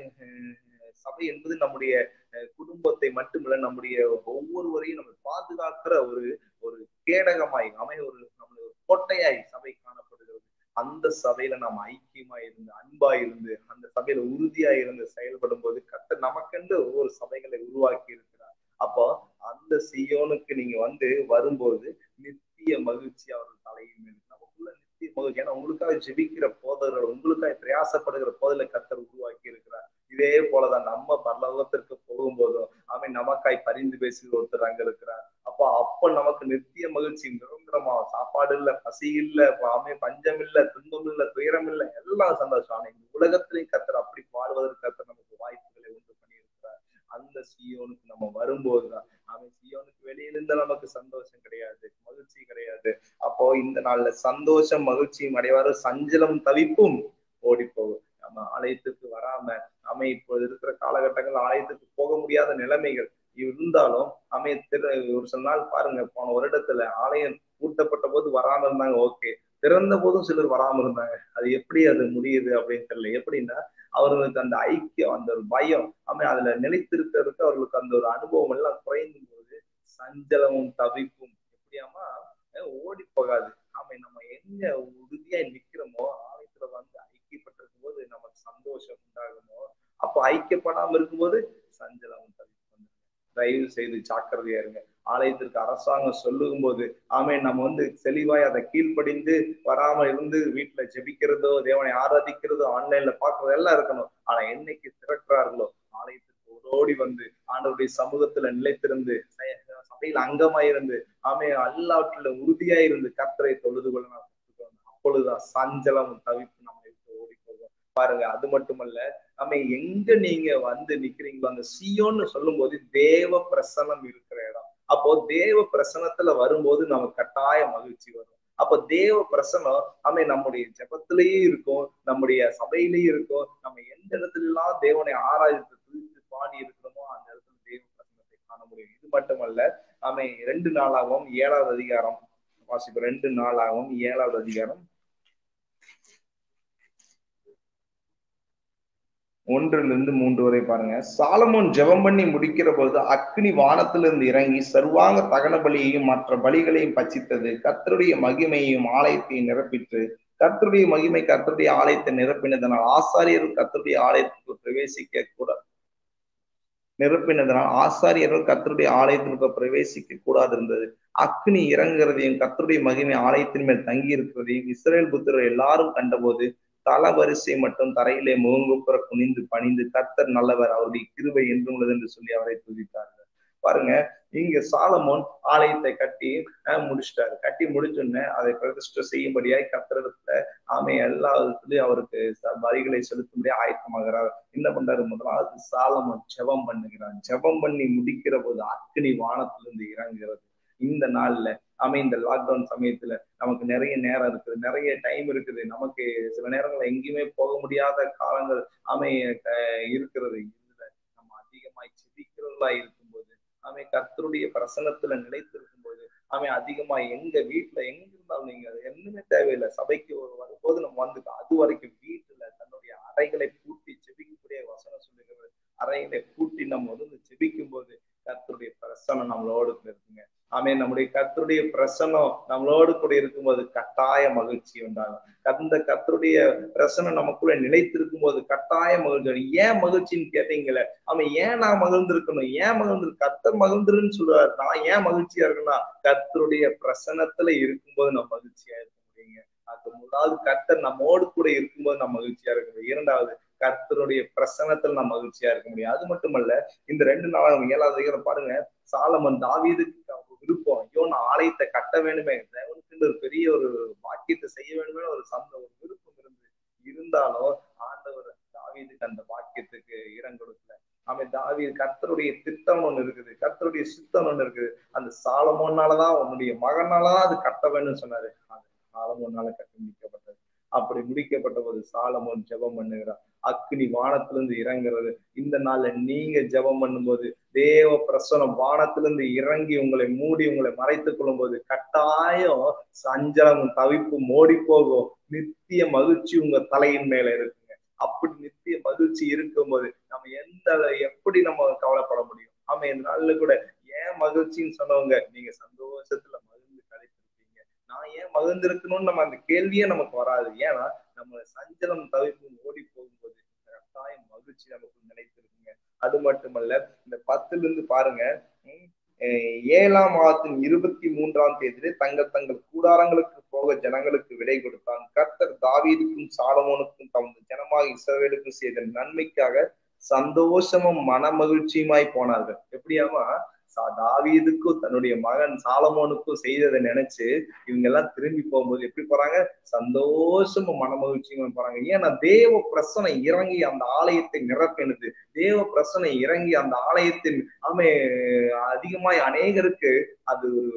சபை என்பது நம்முடைய குடும்பத்தை மட்டுமில்ல, நம்முடைய ஒவ்வொருவரையும் நம்ம பாதுகாக்கிற ஒரு ஒரு கேடகமாய் அமை ஒரு நம்முடைய ஒரு கோட்டையாய் சபை காணப்படுகிறது. அந்த சபையில நாம் ஐக்கியமா இருந்து அன்பா இருந்து அந்த சபையில உறுதியா இருந்து செயல்படும் போது கர்த்தர் நமக்கென்று ஒவ்வொரு சபைகளை உருவாக்கி இருக்கிறார். அப்போ அந்த சீயோனுக்கு நீங்க வந்து வரும்போது நித்திய நித்திய மகிழ்ச்சி அவர்கள் தலையின் மேல் நமக்குள்ள நித்திய மகிழ்ச்சி. ஏன்னா உங்களுக்காக ஜெபிக்கிற போதர்கள், உங்களுக்காக பிரயாசப்படுகிற போதலை கர்த்தர் உருவாக்கி இருக்கிறார். இதே போலதான் நம்ம பரலோகத்திற்கு போகும்போதும் அவன் நமக்காய் பரிந்து பேசி ஒருத்தர் அங்க இருக்கிறார். அப்போ அப்ப நமக்கு நித்திய மகிழ்ச்சி, நிரந்தரமா சாப்பாடு இல்ல, பசி இல்ல, ஆமே பஞ்சம் இல்ல, துன்பம் இல்ல, துயரம் இல்ல, எல்லாம் சந்தோஷம். ஆனா இந்த உலகத்திலையும் கர்த்தர் அப்படி வாழ்வதற்கு கர்த்தர் நமக்கு வாய்ப்புகளை உண்டு பண்ணியிருக்கிறார். அந்த சீயோனுக்கு நம்ம வரும்போதுதான் அவன் சீயோனுக்கு வெளியிலிருந்த நமக்கு சந்தோஷம் கிடையாது, மகிழ்ச்சி கிடையாது. அப்போ இந்த நாள்ல சந்தோஷம் மகிழ்ச்சியும் அடைவாரு, சஞ்சலம் தவிப்பும் ஓடி போகும். நம்ம ஆலயத்துக்கு வராம நம்ம இப்போது இருக்கிற காலகட்டங்கள் ஆலயத்துக்கு போக முடியாத நிலைமைகள் இருந்தாலும் அமைய ஒரு சில நாள் பாருங்க, போன வருடத்துல ஆலயம் பூட்டப்பட்ட போது வராம இருந்தாங்க, ஓகே. திறந்த போதும் சிலர் வராம இருந்தாங்க. அது எப்படி அது முடியுது அப்படின்னு தெரியல. எப்படின்னா அவர்களுக்கு அந்த ஐக்கியம், அந்த ஒரு பயம், ஆமா அதுல நிலைத்திருக்கிறதுக்கு அவர்களுக்கு அந்த ஒரு அனுபவம் எல்லாம் குறைந்தும் போது சஞ்சலமும் தவிப்பும் எப்படியாமா ஓடி போகாது. ஆமா நம்ம எங்க உறுதியா நிக்கிறோமோ ஆலயத்துல வந்து ஐக்கியப்பட்டிருக்கும் போது நமக்கு சந்தோஷம் உண்டாகுமோ, அப்போ ஐக்கியப்படாம இருக்கும்போது சஞ்சலமும் தவிப்பும். தயவு செய்து ஜாக்கிரதையா இருங்க. ஆலயத்திற்கு அரசாங்கம் சொல்லும் போது ஆமே நம்ம வந்து தெளிவாய் அதை கீழ்ப்படிந்து வராம இருந்து வீட்டுல ஜெபிக்கிறதோ, தேவனை ஆராதிக்கிறதோ, ஆன்லைன்ல பாக்குறதோ எல்லாம் இருக்கணும். ஆனா என்னைக்கு திறக்கிறார்களோ ஆலயத்திற்கு ஓடி வந்து ஆண்டவருடைய சமூகத்துல நிலைத்திருந்து சபையில் அங்கமாயிருந்து ஆமே எல்லாவற்றில உறுதியா இருந்து கர்த்தரை தொழுது கொள்ள நான் கற்றுக்கணும். அப்பொழுதுதான் சஞ்சலம் தவிப்பு நம்ம ஓடி போகும். பாருங்க, அது மட்டுமல்ல, நம்ம எங்க நீங்க வந்து நிக்கிறீங்களோ அந்த சீயோன்னு சொல்லும் போது தேவ பிரசனம் இருக்கிற இடம். அப்போ தேவ பிரசனத்துல வரும்போது நமக்கு கட்டாய மகிழ்ச்சி வரும். அப்போ தேவ பிரசனம் நம்ம நம்முடைய ஜெபத்திலேயே இருக்கும், நம்முடைய சபையிலேயே இருக்கும். நம்ம எந்த இடத்துல எல்லாம் தேவனை ஆராய்ச்சி துதித்து பாடி இருக்கிறோமோ அந்த இடத்துல தேவ பிரசனத்தை காண முடியும். இது மட்டுமல்ல, நம்ம ரெண்டு நாளாகவும் ஏழாவது அதிகாரம் வாசிப்பு, ரெண்டு நாளாகவும் ஏழாவது அதிகாரம் ஒன்றிலிருந்து மூன்று வரை பாருங்க. சாலமோன் ஜெபம் பண்ணி முடிக்கிற பொழுது அக்னி வானத்திலிருந்து இறங்கி சர்வாங்க தகன பலியையும் மற்ற பலிகளையும் பட்சித்தது. கர்த்தருடைய மகிமையையும் ஆலயத்தையும் நிரப்பிற்று. கர்த்தருடைய மகிமை கர்த்தருடைய ஆலயத்தை நிரப்பினதனால் ஆசாரியர்கள் கர்த்தருடைய ஆலயத்துக்கு பிரவேசிக்க கூட நிரப்பினதனால் ஆசாரியர்கள் கர்த்தருடைய ஆலயத்திற்கு பிரவேசிக்க கூடாது இருந்தது. அக்னி இறங்குறதையும் கர்த்தருடைய மகிமை ஆலயத்தின் மேல் தங்கி இருக்கிறதையும் இஸ்ரேல் புத்திரர் எல்லாரும் கண்டபோது தலவரிசை மட்டும் தரையிலே முகங்குப்புற குனிந்து பணிந்து கர்த்தர் நல்லவர், அவருடைய கிருபை என்றும் உள்ளது என்று சொல்லி அவரை துதித்தார்கள். பாருங்க, இங்க சாலமோன் ஆலயத்தை கட்டி அஹ் முடிச்சிட்டாரு. கட்டி முடிச்சோன்னு அதை பிரதிஷ்டை செய்யும்படியாய் கர்த்தரிடத்துல ஆமை எல்லா விதத்திலையும் அவருக்கு பலிகளை செலுத்தும்படியா ஆயத்தமாகிறார். என்ன பண்றாரு? முதலாவது சாலமோன் ஜெபம் பண்ணுகிறான். ஜெபம் பண்ணி முடிக்கிற போது அக்னி வானத்திலிருந்து இறங்குகிறது. இந்த நாள்ல ஆமை இந்த லாக்டவுன் சமயத்துல நமக்கு நிறைய நேரம் இருக்குது, நிறைய டைம் இருக்குது. நமக்கு சில நேரங்கள்ல எங்கேயுமே போக முடியாத காலங்கள் ஆமை இருக்கிறது. இதுல நம்ம அதிகமாய் செபிக்கிறவர்களா இருக்கும்போது ஆமை கர்த்தருடைய பிரசனத்துல நிலைத்திருக்கும் போது ஆமை அதிகமா எங்க வீட்டுல எங்க இருந்தாலும் நீங்க அது என்னமே தேவையில்லை. சபைக்கு ஒரு வரும்போது நம்ம வந்து அது வரைக்கும் வீட்டுல தன்னுடைய அறைகளை பூட்டி செபிக்கக்கூடிய வசனம் சொல்லுகிறது. அறைகளை பூட்டி நம்ம வந்து செபிக்கும் போது கர்த்தருடைய பிரசனம் நம்மளோடு இருக்குங்க. ஆமே, நம்முடைய கர்த்தருடைய பிரசனம் நம்மளோடு கூட இருக்கும்போது கட்டாய மகிழ்ச்சி உண்டாகும். அந்த கர்த்தருடைய பிரசனம் நமக்குள்ள நிலைத்திருக்கும் போது கட்டாய மகிழ்ச்சி. ஏன் மகிழ்ச்சின்னு கேட்டீங்களே, அவன் ஏன் நான் மகிழ்ந்திருக்கணும்? ஏன் மகிழ்ந்து கர்த்தர் மகிழ்ந்துருன்னு சொல்லுவாரு. நான் ஏன் மகிழ்ச்சியா இருக்குன்னா கர்த்தருடைய பிரசனத்துல இருக்கும்போது நம்ம மகிழ்ச்சியா இருக்க முடியுங்க. அது முதலாவது கர்த்தர் நம்மோடு கூட இருக்கும்போது நம்ம மகிழ்ச்சியா இருக்க முடியும். இரண்டாவது கர்த்தருடைய பிரசனத்துல நம்ம மகிழ்ச்சியா இருக்க முடியும். அது மட்டுமல்ல, இந்த ரெண்டு நாள் ஏழாவது அதிகாரம் பாருங்க, சாலமன் தாவீதுக்கு விருப்பம், ஐயோ நான் ஆலயத்தை கட்ட வேண்டுமே, தேவனுக்கு ஒரு பெரிய ஒரு வாக்கியத்தை செய்ய வேண்டுமே ஒரு சந்த ஒரு விருப்பம் இருந்து இருந்தாலும் ஆண்டவர் தாவீதுக்கு அந்த வாக்கியத்துக்கு இடம் கொடுக்கல. அவன் தாவீது கர்த்தருடைய திட்டம் ஒண்ணு இருக்குது, கர்த்தருடைய சித்தம் ஒண்ணு இருக்குது. அந்த சாலமோனாலதான் உன்னுடைய மகனாலதான் அது கட்ட வேணும்னு சொன்னாரு. அது சாலமோனால கட்டி முடிக்கப்பட்டது. அப்படி முடிக்கப்பட்ட போது சாலமோன் ஜெபம் பண்ணுகிறார். அக்னி வானத்திலிருந்து இறங்குறது. இந்த நாள்ல நீங்க ஜெபம் பண்ணும்போது தேவ பிரசனம் வானத்திலிருந்து இறங்கி உங்களை மூடி உங்களை மறைத்துக் கொள்ளும் போது கட்டாயம் சஞ்சலமும் தவிப்பும் ஓடி போகும். நித்திய மகிழ்ச்சி உங்க தலையின் மேல இருக்குங்க. அப்படி நித்திய மகிழ்ச்சி இருக்கும்போது நம்ம எந்த எப்படி நம்ம கவலைப்பட முடியும்? ஆமா, இந்த நாள்ல கூட ஏன் மகிழ்ச்சின்னு சொன்னவங்க நீங்க சந்தோஷத்துல மகிழ்ந்து கழித்திருப்பீங்க. நான் ஏன் மகிழ்ந்திருக்கணும்னு நம்ம அந்த கேள்வியே நமக்கு வராது. ஏன்னா நம்ம சஞ்சலம் தவிப்பும் ஓடி போகும்போது கட்டாயம் மகிழ்ச்சி நமக்கு நிலைத்திருக்குங்க. அது மட்டுமல்ல, இந்த பத்துல இருந்து பாருங்க, ஏழாம் மாதத்தின் இருபத்தி மூன்றாம் தேதியிலே தங்கள் தங்கள் கூடாரங்களுக்கு போக ஜனங்களுக்கு விடை கொடுத்தான். கர்த்தர் தாவீதுக்கும் சாலமோனுக்கும் தமது ஜனமாக இஸ்ரவேலுக்கும் செய்த நன்மைக்காக சந்தோஷமும் மன மகிழ்ச்சியுமாய் போனார்கள். எப்படியாமா தாவீதுக்கும் தன்னுடைய மகன் சாலமோனுக்கும் செய்ததை நினைச்சு இவங்க எல்லாம் திரும்பி போகும்போது எப்படி போறாங்க? சந்தோஷமும் மன மகிழ்ச்சியுமா போறாங்க. ஏன்னா தேவ பிரசனை இறங்கி அந்த ஆலயத்தை நிரப்பினது. தேவ பிரசனை இறங்கி அந்த ஆலயத்தின் ஆமே அதிகமாய் அநேகருக்கு அது ஒரு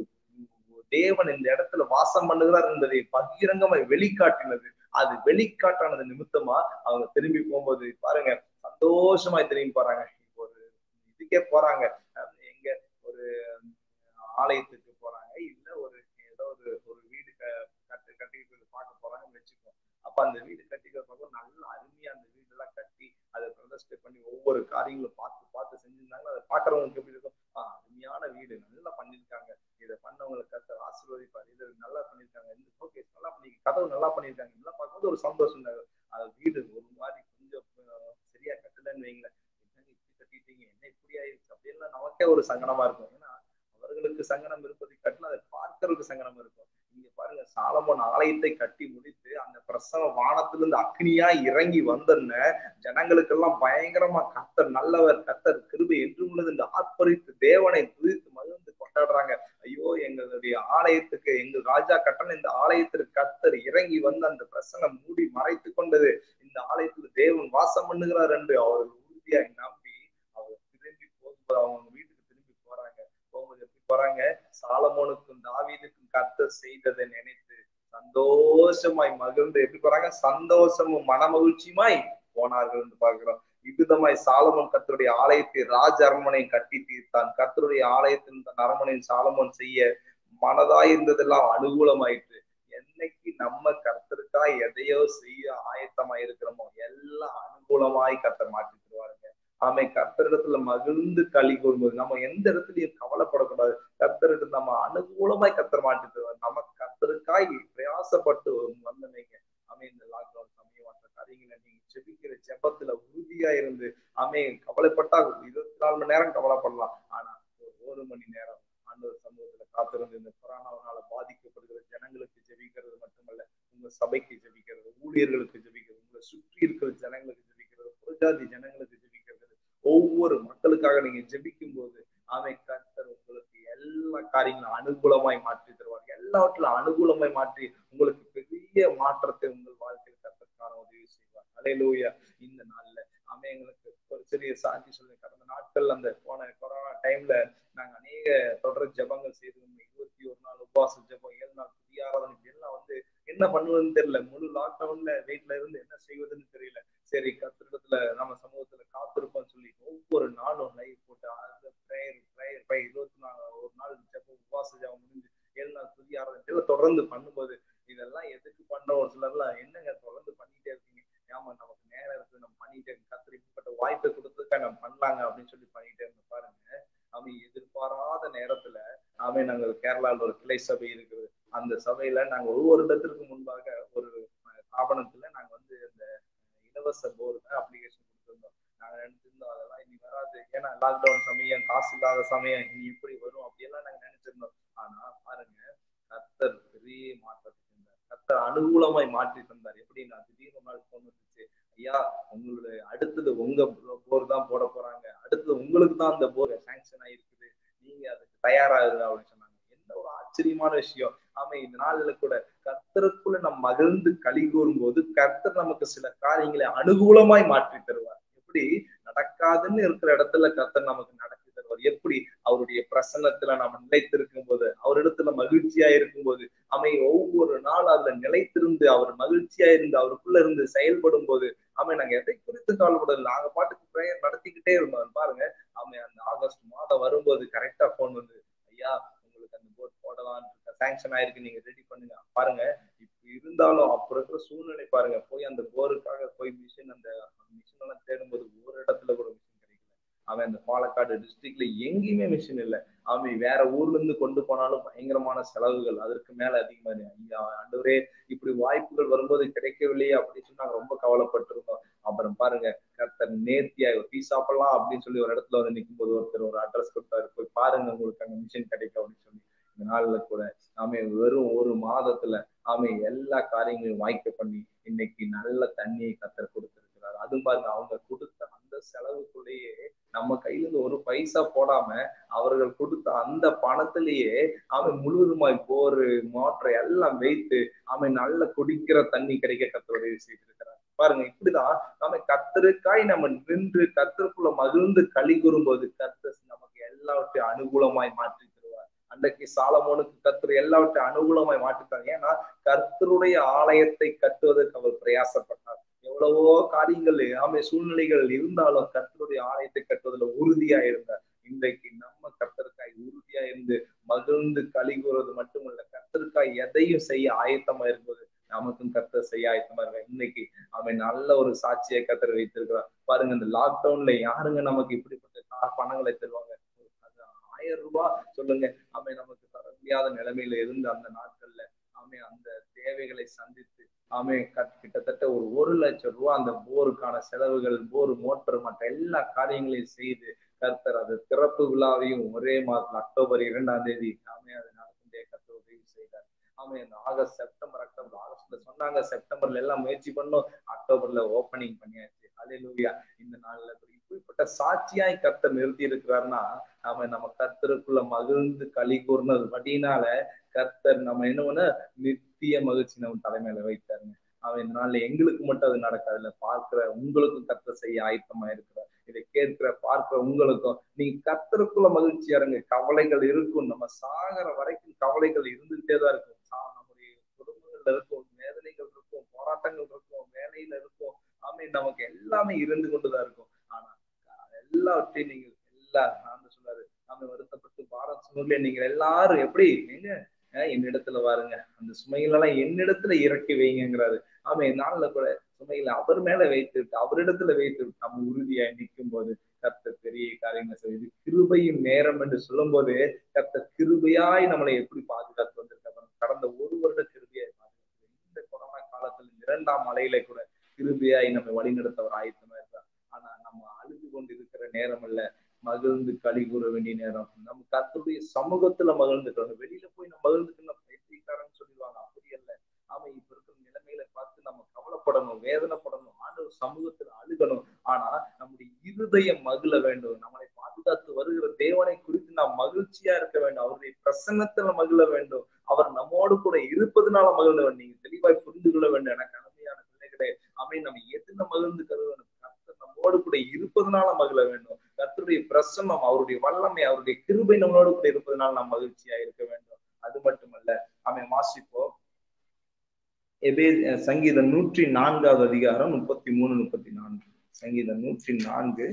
தேவன் இந்த இடத்துல வாசம் பண்ணுகிறார் என்பதை பகிரங்கமாய் வெளிக்காட்டினது. அது வெளிக்காட்டானது நிமித்தமா அவங்க திரும்பி போகும்போது பாருங்க சந்தோஷமாய் திரும்பி போறாங்க. ஒரு இதுக்கே போறாங்க, எங்க ஒரு ஆலயத்துக்கு போறாங்க, இல்ல ஒரு ஏதோ ஒரு ஒரு வீடு கட்டு கட்டிட்டு பார்க்க போறாங்கன்னு வச்சுக்கோம். அப்ப அந்த வீடு கட்டிக்கிற பக்கம் நல்ல அருமையா அந்த வீடு எல்லாம் கட்டி அதை பிரதிஷ்டை பண்ணி ஒவ்வொரு காரியங்களும் பார்த்து பார்த்து செஞ்சிருந்தாங்க. அதை பாக்குறவங்களுக்கு எப்படி இருக்கும்? ஆஹ் அருமையான வீடு நல்லா பண்ணிருக்காங்க, இதை பண்ணவங்களுக்கு கர்த்தர் ஆசீர்வதிப்பார், இது நல்லா பண்ணிருக்காங்க, இந்த ஷோகேஸ் நல்லா பண்ணி கதவு நல்லா பண்ணிருக்காங்க, இதெல்லாம் பார்க்கும்போது ஒரு சந்தோஷம். அது வீடு ஒரு மாதிரி கொஞ்சம் சரியா கட்டலன்னு வைங்களேன், என்னங்க இப்படி கட்டிட்டீங்க, என்ன இப்படி ஆயிடுச்சு அப்படின்லாம் நமக்கே ஒரு சங்கடமா இருக்கும். ஏன்னா அவர்களுக்கு சங்கடம் இருப்பதை கட்டில அதை பார்க்கறதுக்கு சங்கடம் இருக்கும். நீங்க பாருங்க, சாலமோன் ஆலயத்தை கட்டி முடித்து அந்த பிரசவ வானத்திலிருந்து அக்னியா இறங்கி வந்தன ஜனங்களுக்கெல்லாம் பயங்கரமா கர்த்தர் நல்லவர், கர்த்தர் கிருபை என்று உள்ளது என்று ஆர்ப்பரித்து தேவனை துதித்து மகிழ்ந்து கொண்டாடுறாங்க. ஐயோ எங்களுடைய ஆலயத்துக்கு எங்கள் ராஜா கட்டண இந்த ஆலயத்திற்கு கர்த்தர் இறங்கி வந்து அந்த பிரசனம் மூடி மறைத்து கொண்டது, இந்த ஆலயத்தில் தேவன் வாசம் பண்ணுகிறார் என்று அவர்கள் உறுதியாக நம்பி அவர் திரும்பி போகும்போது அவங்க வீட்டுக்கு திரும்பி போறாங்க. போகும்போது எப்படி போறாங்க? சாலமோனுக்கும் தாவீதுக்கும் கர்த்தர் செய்ததை நினைத்து சந்தோஷமாய் மகிழ்ந்து எப்படி போறாங்க? சந்தோஷமும் மன மகிழ்ச்சியுமாய் போனார்கள் என்று பார்க்கிறோம். இவ்விதமாய் சாலமோன் கர்த்தருடைய ஆலயத்தை ராஜ அரண்மனை கட்டி தீர்த்தான். கர்த்தருடைய ஆலயத்தின் தன் அரண்மனையின் சாலமோன் செய்ய மனதாய் இருந்ததெல்லாம் அனுகூலமாயிற்று. என்னைக்கு நம்ம கர்த்தருக்காய் எதையோ செய்ய ஆயத்தமாய் இருக்கிறோமோ எல்லாம் அனுகூலமாய் கர்த்தர் மாற்றி தருவாருங்க. ஆமை கர்த்தரிடத்துல மகிழ்ந்து களி கூறும்போது நம்ம எந்த இடத்துலயும் கவலைப்படக்கூடாது. கர்த்தரிடத்துல நம்ம அனுகூலமாய் கர்த்தர் மாற்றி தருவார். நம்ம கர்த்தருக்காய் பிரயாசப்பட்டு வந்தனைங்க. ஆமை இந்த லாக்டவுன் சமயம் மற்ற காரியங்களை நீங்க ஜெபிக்கிற ஜெபத்துல உறுதியா இருந்து ஆமை கவலைப்பட்டா இருபத்தி நாலு மணி நேரம் கவலைப்படலாம். ஆனா ஒரு மணி நேரம் ஆண்டவர் சமூகத்துல காத்திருந்து இந்த கொரோனாவால பாதிக்கப்படுகிற ஜனங்களுக்கு ஜெபிக்கிறது மட்டுமல்ல, உங்க சபைக்கு ஜெபிக்கிறது, ஊழியர்களுக்கு ஜெபிக்கிறது, உங்களை சுற்றி இருக்கிற ஜனங்களுக்கு ஜெபிக்கிறது, புறஜாதி ஜனங்களுக்கு ஜெபிக்கிறது, ஒவ்வொரு மக்களுக்காக நீங்க ஜெபிக்கும் போது ஆமை கர்த்தர் உங்களுக்கு எல்லா காரியங்களும் அனுகூலமாய் மாற்றி தருவார். எல்லாவற்றிலும் அனுகூலமாய் மாற்றி உங்களுக்கு பெரிய மாற்றத்தை உங்கள் வாழ்க்கையில் கர்த்தருக்கான உதவி செய்வார். அல்லேலூயா. இந்த நாள்ல ஆமை எங்களுக்கு ஒரு சிறிய சாட்சி சொல்லி, கடந்த நாட்கள் அந்த போன கொரோனா டைம்ல நாங்க அநேக தொடர் ஜபங்கள் செய்திருந்தோம். இருபத்தி ஒரு நாள் உபவாச ஜபம், ஏழு நாள் புதிய ஆராதனை, எல்லாம் வந்து என்ன பண்ணுவதுன்னு தெரியல. முழு லாக்டவுன்ல வீட்டுல இருந்து என்ன செய்வதுன்னு தெரியல. சரி கர்த்தரிடத்துல நம்ம சமூகத்துல காத்திருப்போம் சொல்லி ஒவ்வொரு நாளும் லைவ் போட்டு அந்த பிரேயர் பிரேயர் பிரேயர் இருபத்தி நாலு ஒரு நாள் ஜபம் உபவாச ஜபம் முடிஞ்சு ஏழு நாள் புதிய ஆராதனை தொடர்ந்து பண்ணும்போது இதெல்லாம் எதுக்கு பண்றோம்? ஒரு சிலர்லாம் என்னங்க தொடர்ந்து பண்ணிட்டே இருக்கீங்க? ஏமா நமக்கு நேரம் இருக்கு, நம்ம பண்ணிட்டே இருக்கு, கர்த்தர் இப்படிப்பட்ட வாய்ப்பை கொடுத்துருக்கா நம்ம பண்ணலாங்க அப்படின்னு சொல்லி பண்ணிட்டே இருந்த பாருங்க. அவன் எதிர்பாராத நேரத்துல அவன் நாங்கள் கேரளாவில் ஒரு கிளை சபை இருக்குது. அந்த சபையில நாங்க ஒவ்வொரு இடத்திற்கு முன்பாக ஒரு ஸ்தாபனத்துல நாங்க வந்து இந்த இலவச போருக்கு அப்ளிகேஷன் கொடுத்திருந்தோம். நாங்க நினைச்சிருந்தோம் அதெல்லாம் இனி வராது, ஏன்னா லாக்டவுன் சமயம், காசு இல்லாத சமயம், இனி எப்படி வரும் அப்படியெல்லாம் நாங்க நினைச்சிருந்தோம். ஆனா பாருங்க, கர்த்தர் பெரிய மாற்றத்தை தந்தார். கர்த்தர் அனுகூலமாய் மாற்றி தந்தார். எப்படி நான் திடீர்னு நாள் போன் வந்துச்சு, ஐயா உங்களுடைய அடுத்தது உங்க போர் தான் போட போறாங்க, அடுத்தது உங்களுக்கு தான் அந்த போர் சாங்ஷன் ஆயிருக்குது, நீங்க அதுக்கு தயாராகுது அப்படின்னு சொன்னாங்க. என்ன ஒரு ஆச்சரியமான விஷயம். ஆமா, இந்த நாள்ல கூட கர்த்தருக்குள்ள நம்ம மகிழ்ந்து களி கூறும் போது கர்த்தர் நமக்கு சில காரியங்களை அனுகூலமாய் மாற்றி தருவார். எப்படி நடக்காதுன்னு இருக்கிற இடத்துல கர்த்தர் நமக்கு நடத்தி தருவார். எப்படி அவருடைய பிரசன்னத்துல நம்ம நிலைத்திருக்கும் போது, அவரிடத்துல மகிழ்ச்சியா இருக்கும் போது, அமை ஒவ்வொரு நாள் அதுல நிலைத்திருந்து அவர் மகிழ்ச்சியா இருந்து அவருக்குள்ள இருந்து செயல்படும் போது ஆமை நாங்க எதை குறித்து கவலைப்படல. நாங்க பாட்டுக்கு பிரேயர் நடத்திக்கிட்டே இருந்தோம். பாருங்க ஆமை அந்த ஆகஸ்ட் மாதம் வரும்போது கரெக்டா போன் வந்து, ஐயா உங்களுக்கு அந்த போர்ட் போடலாம், சாங்ஷன் ஆயிருக்கு, நீங்க ரெடி பண்ணுங்க. பாருங்க இப்ப இருந்தாலும் அப்புறம் இருக்கிற சூழ்நிலை பாருங்க, போய் அந்த போருக்காக போய் மிஷின் அந்த மிஷின் எல்லாம் தேடும்போது ஒரு இடத்துல கூட மிஷின் கிடைக்கல. அவன் அந்த பாலக்காடு டிஸ்ட்ரிக்ட்ல எங்கேயுமே மிஷின் இல்லை. அவன் வேற ஊர்ல இருந்து கொண்டு போனாலும் பயங்கரமான செலவுகள் அதற்கு மேல அதிகமா. ஐயா ஆண்டவரே, இப்படி வாய்ப்புகள் வரும்போது கிடைக்கவில்லையே அப்படின்னு சொல்லி நாங்க ரொம்ப கவலைப்பட்டிருந்தோம். அப்புறம் பாருங்க, கர்த்தர் நேர்த்தியா டீ சாப்பிடலாம் அப்படின்னு சொல்லி ஒரு இடத்துல வந்து நிற்கும் போது ஒருத்தர் ஒரு அட்ரஸ் கொடுத்தாரு, போய் பாருங்க உங்களுக்கு அங்க மிஷின் கிடைக்கும் அப்படின்னு சொல்லி. இந்த நாள்ல கூட ஆமே வெறும் ஒரு மாதத்துல ஆமே எல்லா காரியங்களையும் வாய்க்க பண்ணி இன்னைக்கு நல்ல தண்ணியை கர்த்தர் கொடுத்திருக்கிறார். அது பாருங்க, அவங்க கொடுத்த அந்த செலவுக்குள்ளேயே நம்ம கையில இருந்து ஒரு பைசா போடாம அவர்கள் கொடுத்த அந்த பணத்திலேயே அவன் முழுவதுமாய் போரு மோட்டரை எல்லாம் வைத்து அவன் நல்ல குடிக்கிற தண்ணி கிடைக்க கர்த்தர் உதவி செய்திருக்கிறார். பாருங்க, இப்படிதான் நம்ம கர்த்தருக்காய் நம்ம நின்று கர்த்தருக்குள்ள மகிழ்ந்து களி கூறும்போது கர்த்தர் நமக்கு எல்லாவற்றையும் அனுகூலமாய் மாற்றி தருவார். அன்றைக்கு சாலமோனுக்கு கர்த்தர் எல்லாவற்றையும் அனுகூலமாய் மாற்றித்தார். ஏன்னா கர்த்தருடைய ஆலயத்தை கட்டுவதற்கு அவர் பிரயாசப்பட்டார். எவ்வளவோ காரியங்கள் ஆமே சூழ்நிலைகள் இருந்தாலும் கர்த்தருடைய ஆலயத்தை கட்டுவதில் உறுதியா இருந்தார். இன்றைக்கு நம்ம கர்த்தருக்காய் உறுதியா இருந்து மகிழ்ந்து களி கூறுவது மட்டுமல்ல, கர்த்தருக்காய் எதையும் செய்ய ஆயத்தமா இருக்கும்போது நமக்கும் கர்த்தர் செய்ய ஆயத்தமா இருக்க. இன்னைக்கு அவன் நல்ல ஒரு சாட்சியை கர்த்தர் வைத்திருக்கிறார். பாருங்க, இந்த லாக்டவுன்ல யாருங்க நமக்கு இப்படிப்பட்ட பணங்களை தருவாங்க? ஆயிரம் ரூபாய் சொல்லுங்க, அவன் நமக்கு தர முடியாத நிலைமையில இருந்து அந்த நாட்கள்ல ஆமே அந்த தேவைகளை சந்தித்து ஆமே கிட்டத்தட்ட ஒரு ஒரு லட்சம் ரூபாய் அந்த போருக்கான செலவுகள், போர் மோட்டர் மற்ற எல்லா காரியங்களையும் செய்து கர்த்தர் அது திறப்பு விழாவையும் ஒரே மாதம் அக்டோபர் இரண்டாம் தேதி ஆமே அது நடக்கும் கர்த்தர் உதவி செய்தார். ஆமே அந்த ஆகஸ்ட் செப்டம்பர் அக்டோபர் ஆகஸ்ட்ல சொன்னாங்க, செப்டம்பர்ல எல்லாம் முயற்சி பண்ணோம், அக்டோபர்ல ஓப்பனிங் பண்ணியாச்சு. அல்லேலூயா. இந்த நாள்ல இப்படிப்பட்ட சாட்சியாய் கர்த்தர் நிறுத்தி இருக்கிறார்னா நாம நம்ம கர்த்தருக்குள்ள மகிழ்ந்து களி கூர்னது படியினால கர்த்தர் நம்ம என்ன பண்ண நித்திய மகிழ்ச்சி நம்ம தலைமையில வைத்தாருங்க. அவன் இந்த நாள்ல எங்களுக்கு மட்டும் அது நடக்காதுல்ல, பார்க்கிற உங்களுக்கும் கர்த்தர் செய்ய ஆயத்தமா இருக்கிறார். இதை கேட்கிற பார்க்கிற உங்களுக்கும் நீங்க கர்த்தருக்குள்ள மகிழ்ச்சியா இருங்க. கவலைகள் இருக்கும், நம்ம சாகிற வரைக்கும் கவலைகள் இருந்துகிட்டேதான் இருக்கும். நம்முடைய குடும்பங்கள்ல இருக்கும், வேதனைகள் இருக்கும், போராட்டங்கள் இருக்கும், வேலையில இருக்கும், ஆமே நமக்கு எல்லாமே இருந்து கொண்டுதான் இருக்கும். ஆனா எல்லாவற்றையும் நீங்க எல்லா நான் சொன்னாரு நாம வருத்தப்பட்டு பாரம் சுமர்ல நீங்க எல்லாரும் எப்படி எங்க என்னிடத்துல வாருங்க, அந்த சுமைகள் எல்லாம் என்னிடத்துல இறக்கி வைங்கிறாரு. ஆமா, நாள்ல கூட சுமைகளை அவர் மேல வைத்து விட்டு அவரிடத்துல வைத்து விட்டு நம்ம உறுதியா நிற்கும் போது கர்த்தர் பெரிய காரியங்களை செய்து கிருபையின் நேரம் என்று சொல்லும் போது கர்த்தர் கிருபையாய் நம்மளை எப்படி பாதுகாத்து வந்திருக்காங்க. கடந்த ஒரு வருட கிருபையாய் பாதுகாத்து இந்த கொரோனா காலத்துல இரண்டாம் அலையில கூட கிருபையாய் நம்ம வழிநடத்தவர் ஆயத்தமா இருக்கார். ஆனா நம்ம அழுது கொண்டு இருக்கிற நேரம் அல்ல, மகிழ்ந்து களி கூற வேண்டிய நேரம். நம்ம கர்த்தருடைய சமூகத்துல மகிழ்ந்துட்டோம். வெளியில போய் நம்ம மகிழ்ந்துட்டு நம்ம பேசிக்காரன்னு சொல்லிடுவாங்க, அப்படி அல்ல. ஆமா, இப்ப இருக்கிற நிலைமையில பார்த்து நம்ம கவலைப்படணும், வேதனைப்படணும், ஆண்டவர் சமூகத்துல அழுகணும். ஆனா நம்முடைய இருதயம் மகிழ வேண்டும். நம்மளை பாதுகாத்து வருகிற தேவனை குறித்து நாம் மகிழ்ச்சியா இருக்க வேண்டும். அவருடைய பிரசன்னத்துல மகிழ வேண்டும். அவர் நம்மோடு கூட இருப்பதனால மகிழ வேண்டும். நீங்க தெளிவாய் புரிந்து கொள்ள வேண்டும். எனக்கு அருமையான பிள்ளைகளே, அவை நம்ம எதுல மகிழ்ந்து கருவணும்? கர்த்தர் நம்மோடு கூட இருப்பதனால மகிழ வேண்டும். கர்த்தருடைய பிரசன்னம், அவருடைய வல்லமை, அவருடைய கிருபை நம்மளோடு கூட இருப்பதனால நாம் மகிழ்ச்சியா இருக்க வேண்டும். அது மட்டுமல்ல, அவன் வாசிப்போம் எபே சங்கீதம் நூற்றி நான்காவது அதிகாரம் முப்பத்தி மூணு முப்பத்தி நான்கு. சங்கீதம் நூற்றி நான்கு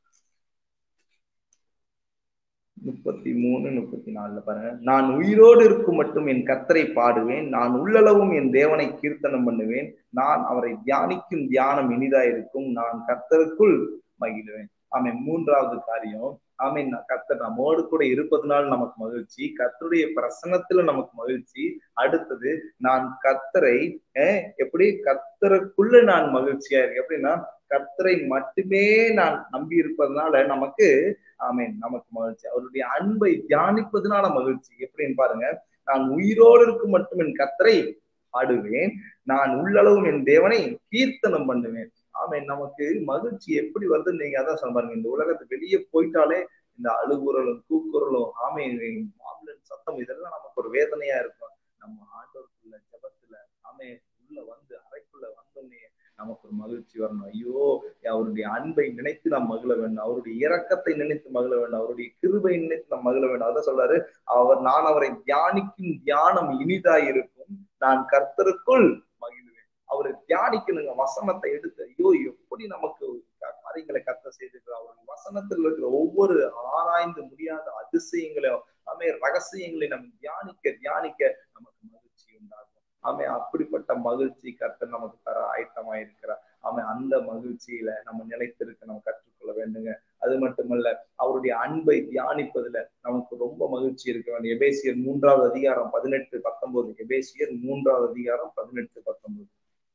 முப்பத்தி மூணு முப்பத்தி நாலுல பாருங்க, நான் உயிரோடு இருக்கும் மட்டும் என் கர்த்தரை பாடுவேன், நான் உள்ளளவும் என் தேவனை கீர்த்தனம் பண்ணுவேன், நான் அவரை தியானிக்கும் தியானம் இனிதா இருக்கும், நான் கர்த்தருக்குள் மகிழ்வேன். ஆமென். மூன்றாவது காரியம், ஆமென், கர்த்தர் நம்மோடு கூட இருப்பதனால நமக்கு மகிழ்ச்சி, கர்த்தருடைய பிரசன்னத்துல நமக்கு மகிழ்ச்சி. அடுத்தது, நான் கர்த்தரை எப்படி கர்த்தருக்குள்ள நான் மகிழ்ச்சியா இருக்கேன். எப்படின்னா கர்த்தரை மட்டுமே நான் நம்பி இருப்பதனால நமக்கு ஆமென் நமக்கு மகிழ்ச்சி. அவருடைய அன்பை தியானிப்பதனால மகிழ்ச்சி. எப்படின்னு பாருங்க, நான் உயிரோடு இருக்கும் மட்டும் என் கர்த்தரை பாடுவேன், நான் உள்ளளவும் என் தேவனை கீர்த்தனம் பண்ணுவேன். ஆமென். நமக்கு மகிழ்ச்சி எப்படி வருதுன்னு நீங்க அதான் சொல்ல பாருங்க. இந்த உலகத்தை வெளியே போயிட்டாலே இந்த அழுகுறலும் கூக்குறலும் ஆமென் ஆம்புலன்ஸ் சத்தம் இதெல்லாம் நமக்கு ஒரு வேதனையா இருக்கும். நம்ம ஆண்டவருக்குள்ள ஜெபத்துல ஆமென் உள்ள வந்து அறைக்குள்ள வந்தோடனே நமக்கு ஒரு மகிழ்ச்சி வரணும். ஐயோ, அவருடைய அன்பை நினைத்து நாம் மகிழ வேண்டும், அவருடைய இரக்கத்தை நினைத்து மகிழ வேண்டும், அவருடைய கிருபை நினைத்து நாம் மகிழ வேண்டும். அதான் சொல்றாரு, அவர் நான் அவரை தியானிக்கும் தியானம் இனிதா இருக்கும், நான் கர்த்தருக்குள் மகிழ்வேன். அவரை தியானிக்கணுங்க, வசனத்தை எடுத்து ஐயோ எப்படி நமக்கு காரியங்களை கர்த்தர் செய்திருக்கிறார். அவருடைய வசனத்தில் இருக்கிற ஒவ்வொரு ஆராய்ந்து முடியாத அதிசயங்களையும் ஆமே ரகசியங்களை நம்ம தியானிக்க தியானிக்க நமக்கு மகிழ்ச்சி உண்டாகும். ஆமே, அப்படிப்பட்ட மகிழ்ச்சி கர்த்தர் நமக்கு தர ஆயத்தமா இருக்கிறார். ஆமே, அந்த மகிழ்ச்சியில நம்ம நிலைத்திருக்க நம்ம கற்றுக்கொள்ள வேண்டுங்க. அது மட்டுமல்ல, அவருடைய அன்பை தியானிப்பதுல நமக்கு ரொம்ப மகிழ்ச்சி இருக்க வேண்டும். எபேசியர் மூன்றாவது அதிகாரம் பதினெட்டு பத்தொன்பது. எபேசியர் மூன்றாவது அதிகாரம் பதினெட்டு பத்தொன்பது.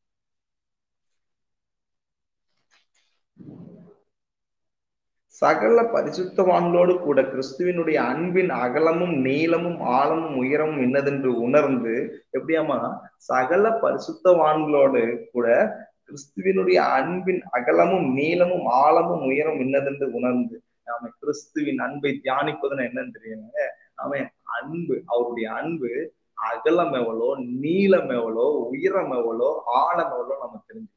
சகல பரிசுத்தவான்களோடு கூட கிறிஸ்துவினுடைய அன்பின் அகலமும் நீளமும் ஆழமும் உயரமும் என்னதென்று உணர்ந்து, எப்படியாமா சகல பரிசுத்தவான்களோடு கூட கிறிஸ்துவினுடைய அன்பின் அகலமும் நீளமும் ஆழமும் உயரம் என்னதென்று உணர்ந்து, நாம கிறிஸ்துவின் அன்பை தியானிப்பதுன்னு என்னன்னு தெரியுங்க. அவன் அன்பு, அவருடைய அன்பு அகலம் எவ்வளோ, நீளம் எவ்வளோ, உயரம் எவ்வளோ, ஆழம் எவ்வளோ நம்ம தெரிஞ்சுக்கணும்.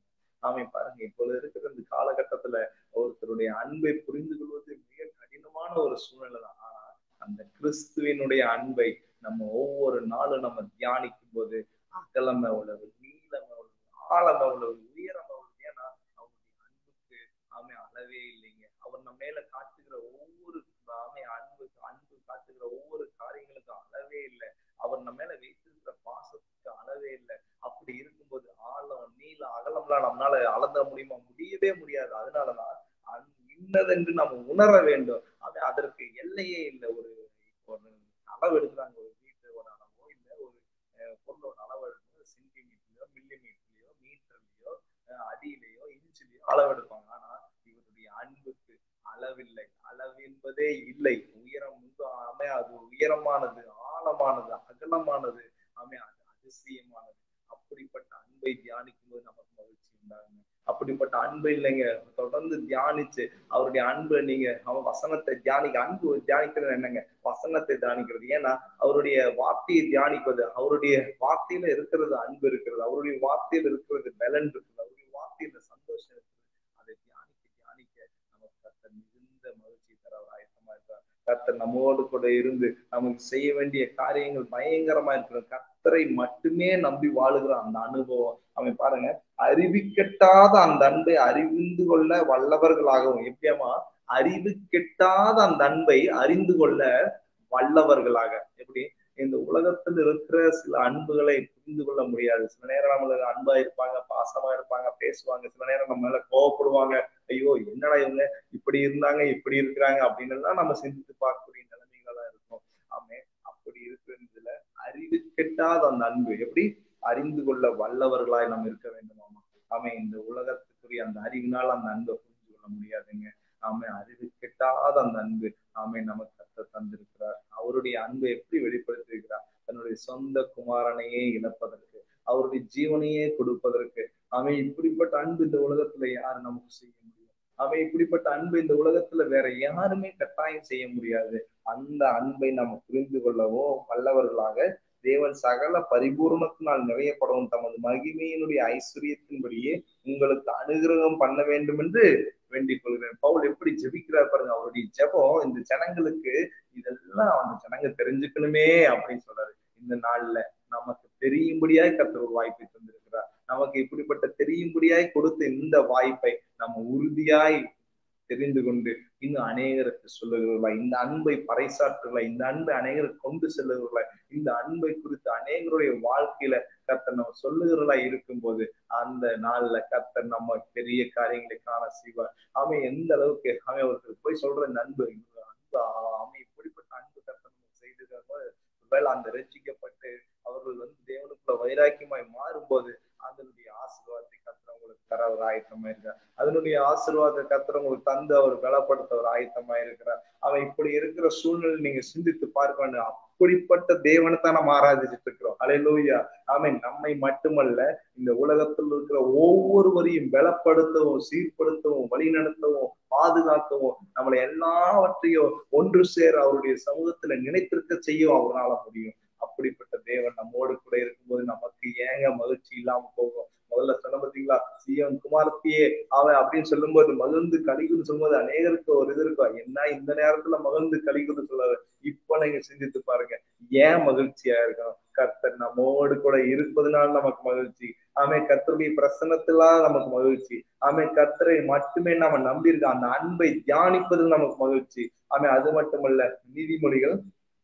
நாம பாருங்க, இப்பொழுது இருக்கிற இந்த காலகட்டத்துல ஒருத்தருடைய அன்பை புரிந்து கொள்வது மிக கடினமான ஒரு சூழ்நிலை தான். ஆனா அந்த கிறிஸ்துவினுடைய அன்பை நம்ம ஒவ்வொரு நாளும் நம்ம தியானிக்கும் போது அகலம் எவ்வளவு, நீளம் எவ்வளவு, ஆழம் எவ்வளவு, உயரம் எவ்வளவு. ஏன்னா அவருடைய அன்புக்கு ஆமை அளவே இல்லைங்க. அவர் நம்ம மேல காட்டுகிற ஒவ்வொரு ஆமை அன்பு அன்பு காட்டுகிற ஒவ்வொரு காரியங்களுக்கும் அளவே இல்லை. அவர் நம்ம மேல வைத்திருக்கிற பாசத்துக்கு அளவே இல்லை. அப்படி இருக்கும்போது ஆழம் நீளம் அகலம்லாம் நம்மளால அளந்த முடியுமா? முடியவே முடியாது. அதனாலதான் இன்னதென்று நம்ம உணர வேண்டும். அது அதற்கு எல்லையே இல்லை. ஒரு ஒரு அளவு எடுக்கிறாங்க, ஒரு வீட்டோட அளவோ இல்ல ஒரு பொருளோட அளவு எடுக்கணும், சென்டிமீட்டர்லயோ மில்லிமீட்டர்லயோ மீட்டர்லயோ அடியிலையோ இன்ச்சிலையோ அளவு எடுப்பாங்க. ஆனா இவருடைய அன்புக்கு அளவில்லை, அளவு என்பதே இல்லை. உயரம் வந்து அமையாது, உயரமானது, ஆழமானது, அகலமானது, அமையாது, அதிசயமானது. அப்படிப்பட்ட அன்பை தியானிக்கும் போது நமக்கு மகிழ்ச்சி உண்டாகுங்க. அப்படிப்பட்ட அன்பு இல்லைங்க, தொடர்ந்து தியானிச்சு அவருடைய அன்பு நீங்க அவன் வசனத்தை தியானிக்க. அன்பு தியானிக்கிறது என்னங்க? வசனத்தை தியானிக்கிறது. ஏன்னா அவருடைய வார்த்தையை தியானிப்பது, அவருடைய வார்த்தையில இருக்கிறது அன்பு இருக்கிறது, அவருடைய வார்த்தையில இருக்கிறது பலன் இருக்குது, அவருடைய வார்த்தையில சந்தோஷம் இருக்குது. அதை தியானிக்க தியானிக்க நமக்கு கர்த்தர் மிகுந்த மகிழ்ச்சி தர ஆயத்தமா இருக்கிறார். கர்த்தர் நம்மோடு கூட இருந்து நமக்கு செய்ய வேண்டிய காரியங்கள் பயங்கரமா இருக்கிறது. கர்த்தரை மட்டுமே நம்பி வாழுகிற அந்த அனுபவம் அவன் பாருங்க, அறிவிக்கட்டாத அந்த அன்பை அறிந்து கொள்ள வல்லவர்களாகவும், எப்படியாமா அறிவு கெட்டாத அந்த அன்பை அறிந்து கொள்ள வல்லவர்களாக. எப்படி இந்த உலகத்தில் இருக்கிற சில அன்புகளை புரிந்து கொள்ள முடியாது. சில நேரம் நம்மளுக்கு அன்பா இருப்பாங்க, பாசமா இருப்பாங்க, பேசுவாங்க. சில நேரம் நம்ம மேல கோவப்படுவாங்க. ஐயோ என்னடா இவங்க இப்படி இருந்தாங்க இப்படி இருக்கிறாங்க அப்படின்னு எல்லாம் நம்ம சிந்தித்து பார்க்கக்கூடிய நிலைமைகளா தான் இருக்கும். ஆமே, அப்படி இருக்கிறதுல அறிவு கெட்டாத அந்த அன்பு எப்படி அறிந்து கொள்ள வல்லவர்களாய் நம்ம இருக்க வேண்டுமாமா. ஆமே, இந்த உலகத்துக்குரிய அந்த அறிவினால் அந்த அன்பை புரிந்து கொள்ள முடியாதுங்க. ஆமே, அறிவு கெட்டாத அந்த அன்பு ஆமே நமக்கு கத்த தந்திருக்கிறார். அவருடைய அன்பை எப்படி வெளிப்படுத்தியிருக்கிறார்? தன்னுடைய சொந்த குமாரனையே இழப்பதற்கு, அவருடைய ஜீவனையே கொடுப்பதற்கு. ஆமே, இப்படிப்பட்ட அன்பு இந்த உலகத்துல யாரு நமக்கு செய்ய முடியும்? ஆமே, இப்படிப்பட்ட அன்பு இந்த உலகத்துல வேற யாருமே கட்டாயம் செய்ய முடியாது. அந்த அன்பை நம்ம புரிந்து கொள்ளவோ வல்லவர்களாக தேவன் சகல பரிபூர்ணத்தினால் நிறையப்படவும் தமது மகிமையினுடைய ஐஸ்வர்யத்தின்படியே உங்களுக்கு அனுகிரகம் பண்ண வேண்டும் என்று வேண்டிக் கொள்கிறேன். பவுல் எப்படி ஜெபிக்கிறார் பாருங்க. அவருடைய ஜெபம் இந்த ஜனங்களுக்கு இதெல்லாம் அந்த ஜனங்க தெரிஞ்சுக்கணுமே அப்படின்னு சொல்றாரு. இந்த நாள்ல நமக்கு தெரியும்படியாய் கர்த்தர் ஒரு வாய்ப்பை தந்திருக்கிறார். நமக்கு இப்படிப்பட்ட தெரியும்படியாய் கொடுத்த இந்த வாய்ப்பை நம்ம உறுதியாய் தெரிந்து கொண்டு இன்னும் அநேகருக்கு சொல்லுகிறவர்களா, இந்த அன்பை பறைசாற்றுகளா, இந்த அன்பை அநேகருக்கு கொண்டு செல்லுகிறவர்களா, இந்த அன்பை குறித்து அநேகருடைய வாழ்க்கையில கர்த்தர் நம்ம சொல்லுகிறவர்களா இருக்கும் போது அந்த நாள்ல கர்த்தர் நம்ம பெரிய காரியங்களை காண செய்வார். அவன் எந்த அளவுக்கு அவன் அவருக்கு போய் சொல்ற இந்த அன்பு அன்பு அவன் இப்படிப்பட்ட அன்பு கர்த்தர் நம்ம செய்திருக்காங்க. ஒருவேளை அந்த ரட்சிக்கப்பட்டு அவர்கள் வந்து தேவனுக்குள்ள வைராக்கியமாய் மாறும்போது அதனுடைய ஆசீர்வாதத்தை கர்த்தர் உங்களுக்கு தர ஒரு ஆயத்தமா இருக்கிறார். அதனுடைய ஆசீர்வாத கர்த்தர் உங்களுக்கு தந்து அவர் பலப்படுத்த ஒரு ஆயத்தமா இருக்கிறார். அவன் இப்படி இருக்கிற சூழ்நிலை நீங்க சிந்தித்து பார்க்க வேண்டும். அப்படிப்பட்ட தேவனை தான் நம்ம ஆராதிச்சுட்டு இருக்கிறோம். அல்லேலூயா. ஆமென். நம்மை மட்டுமல்ல, இந்த உலகத்தில் இருக்கிற ஒவ்வொருவரையும் பலப்படுத்தவும், சீர்படுத்தவும், வழிநடத்தவும், பாதுகாக்கவும், நம்மளை எல்லாவற்றையும் ஒன்று சேர அவருடைய சமூகத்துல நினைத்திருக்க செய்யும் அவரால முடியும். அப்படிப்பட்ட தேவன் நம்மோடு கூட இருக்கும்போது நமக்கு ஏங்க மகிழ்ச்சி இல்லாம போகும்? முதல்ல சொன்ன பார்த்தீங்களா, சீயோன் குமாரத்தியே அவன் அப்படின்னு சொல்லும் போது மகிழ்ந்து கலிகுன்னு சொல்லும்போது அநேகருக்கு ஒரு இது இருக்கும். என்ன இந்த நேரத்துல மகிழ்ந்து கலிகுன்னு சொல்லாது. இப்ப நீங்க சிந்தித்து பாருங்க, ஏன் மகிழ்ச்சியா இருக்கணும்? கர்த்தர் நம்மோடு கூட இருப்பதனால நமக்கு மகிழ்ச்சி. ஆமே, கர்த்தருடைய பிரசன்னத்திலாம் நமக்கு மகிழ்ச்சி. ஆமே, கர்த்தரை மட்டுமே நாம நம்பியிருக்கோம். அந்த அன்பை தியானிப்பதில் நமக்கு மகிழ்ச்சி. ஆமே, அது மட்டுமல்ல, நீதிமொழிகள்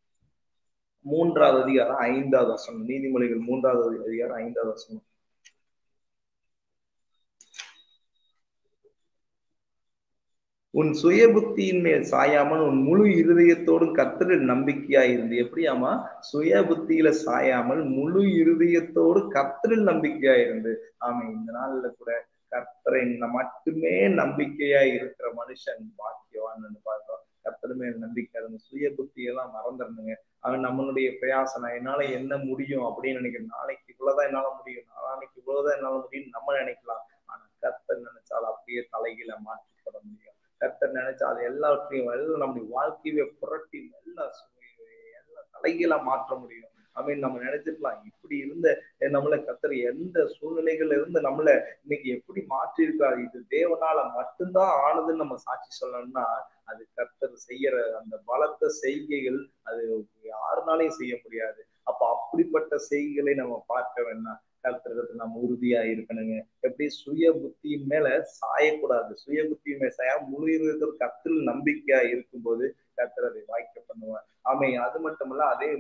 மூன்றாவது அதிகாரம் ஐந்தாவது வசனம். நீதிமொழிகள் மூன்றாவது அதிகாரம் ஐந்தாவது வசனம். உன் சுய புத்தியின் மேல் சாயாமல் உன் முழு இருதயத்தோடும் கர்த்தரில் நம்பிக்கையாய் இருந்து. எப்படியாமா? சுய புத்தியில சாயாமல் முழு இருதயத்தோடு கர்த்தரில் நம்பிக்கையாய் இருந்து. ஆமா, இந்த நாள்ல கூட கர்த்தரை மட்டுமே நம்பிக்கையாய் இருக்கிற மனுஷன் பாக்கியவான்னு பார்க்கிறோம். கர்த்தர் மேல் நம்பிக்கை இருந்து சுய புத்தியெல்லாம் மறந்துடணுங்க. அவன் நம்மளுடைய பிரயாசம், என்னால என்ன முடியும் அப்படின்னு நினைக்கிறேன். நாளைக்கு இவ்வளவுதான் என்னால முடியும், நாளைக்கு இவ்வளவுதான் என்னால முடியும் நம்ம நினைக்கலாம். ஆனா கர்த்தர் நினைச்சால் அப்படியே தலைகீழ மாற்றிப்பட முடியும். கர்த்தர் நினைச்சா அது எல்லாவற்றையும் எல்லாம் நம்முடைய வாழ்க்கையை புரட்டி எல்லா எல்லா தலைகீழா மாற்ற முடியும். அப்படின்னு நம்ம நினைச்சிருக்கலாம். இப்படி இருந்த நம்மள கர்த்தர் எந்த சூழ்நிலைகள்ல இருந்து நம்மள இன்னைக்கு எப்படி மாற்றி இருக்காரு, இது தேவனால மட்டும்தான் ஆனதுன்னு நம்ம சாட்சி சொல்லணும்னா அது கர்த்தர் செய்யற அந்த பலத்த செய்கைகள் அது யாருனாலையும் செய்ய முடியாது. அப்ப அப்படிப்பட்ட செய்கைகளை நம்ம பார்க்க வேண்டாம். கர்த்தருக்கு நம்ம உறுதியா இருக்கணுங்க. எப்படி? சுய புத்தியின் மேல சாயக்கூடாது. சுய புத்தியின் மேல சாய முழு இருதயத்தோடு கர்த்தரில் நம்பிக்கையா இருக்கும்போது கர்த்தர் அதை வாய்க்க பண்ணுவார். ஆமை. அது மட்டுமல்ல, அதே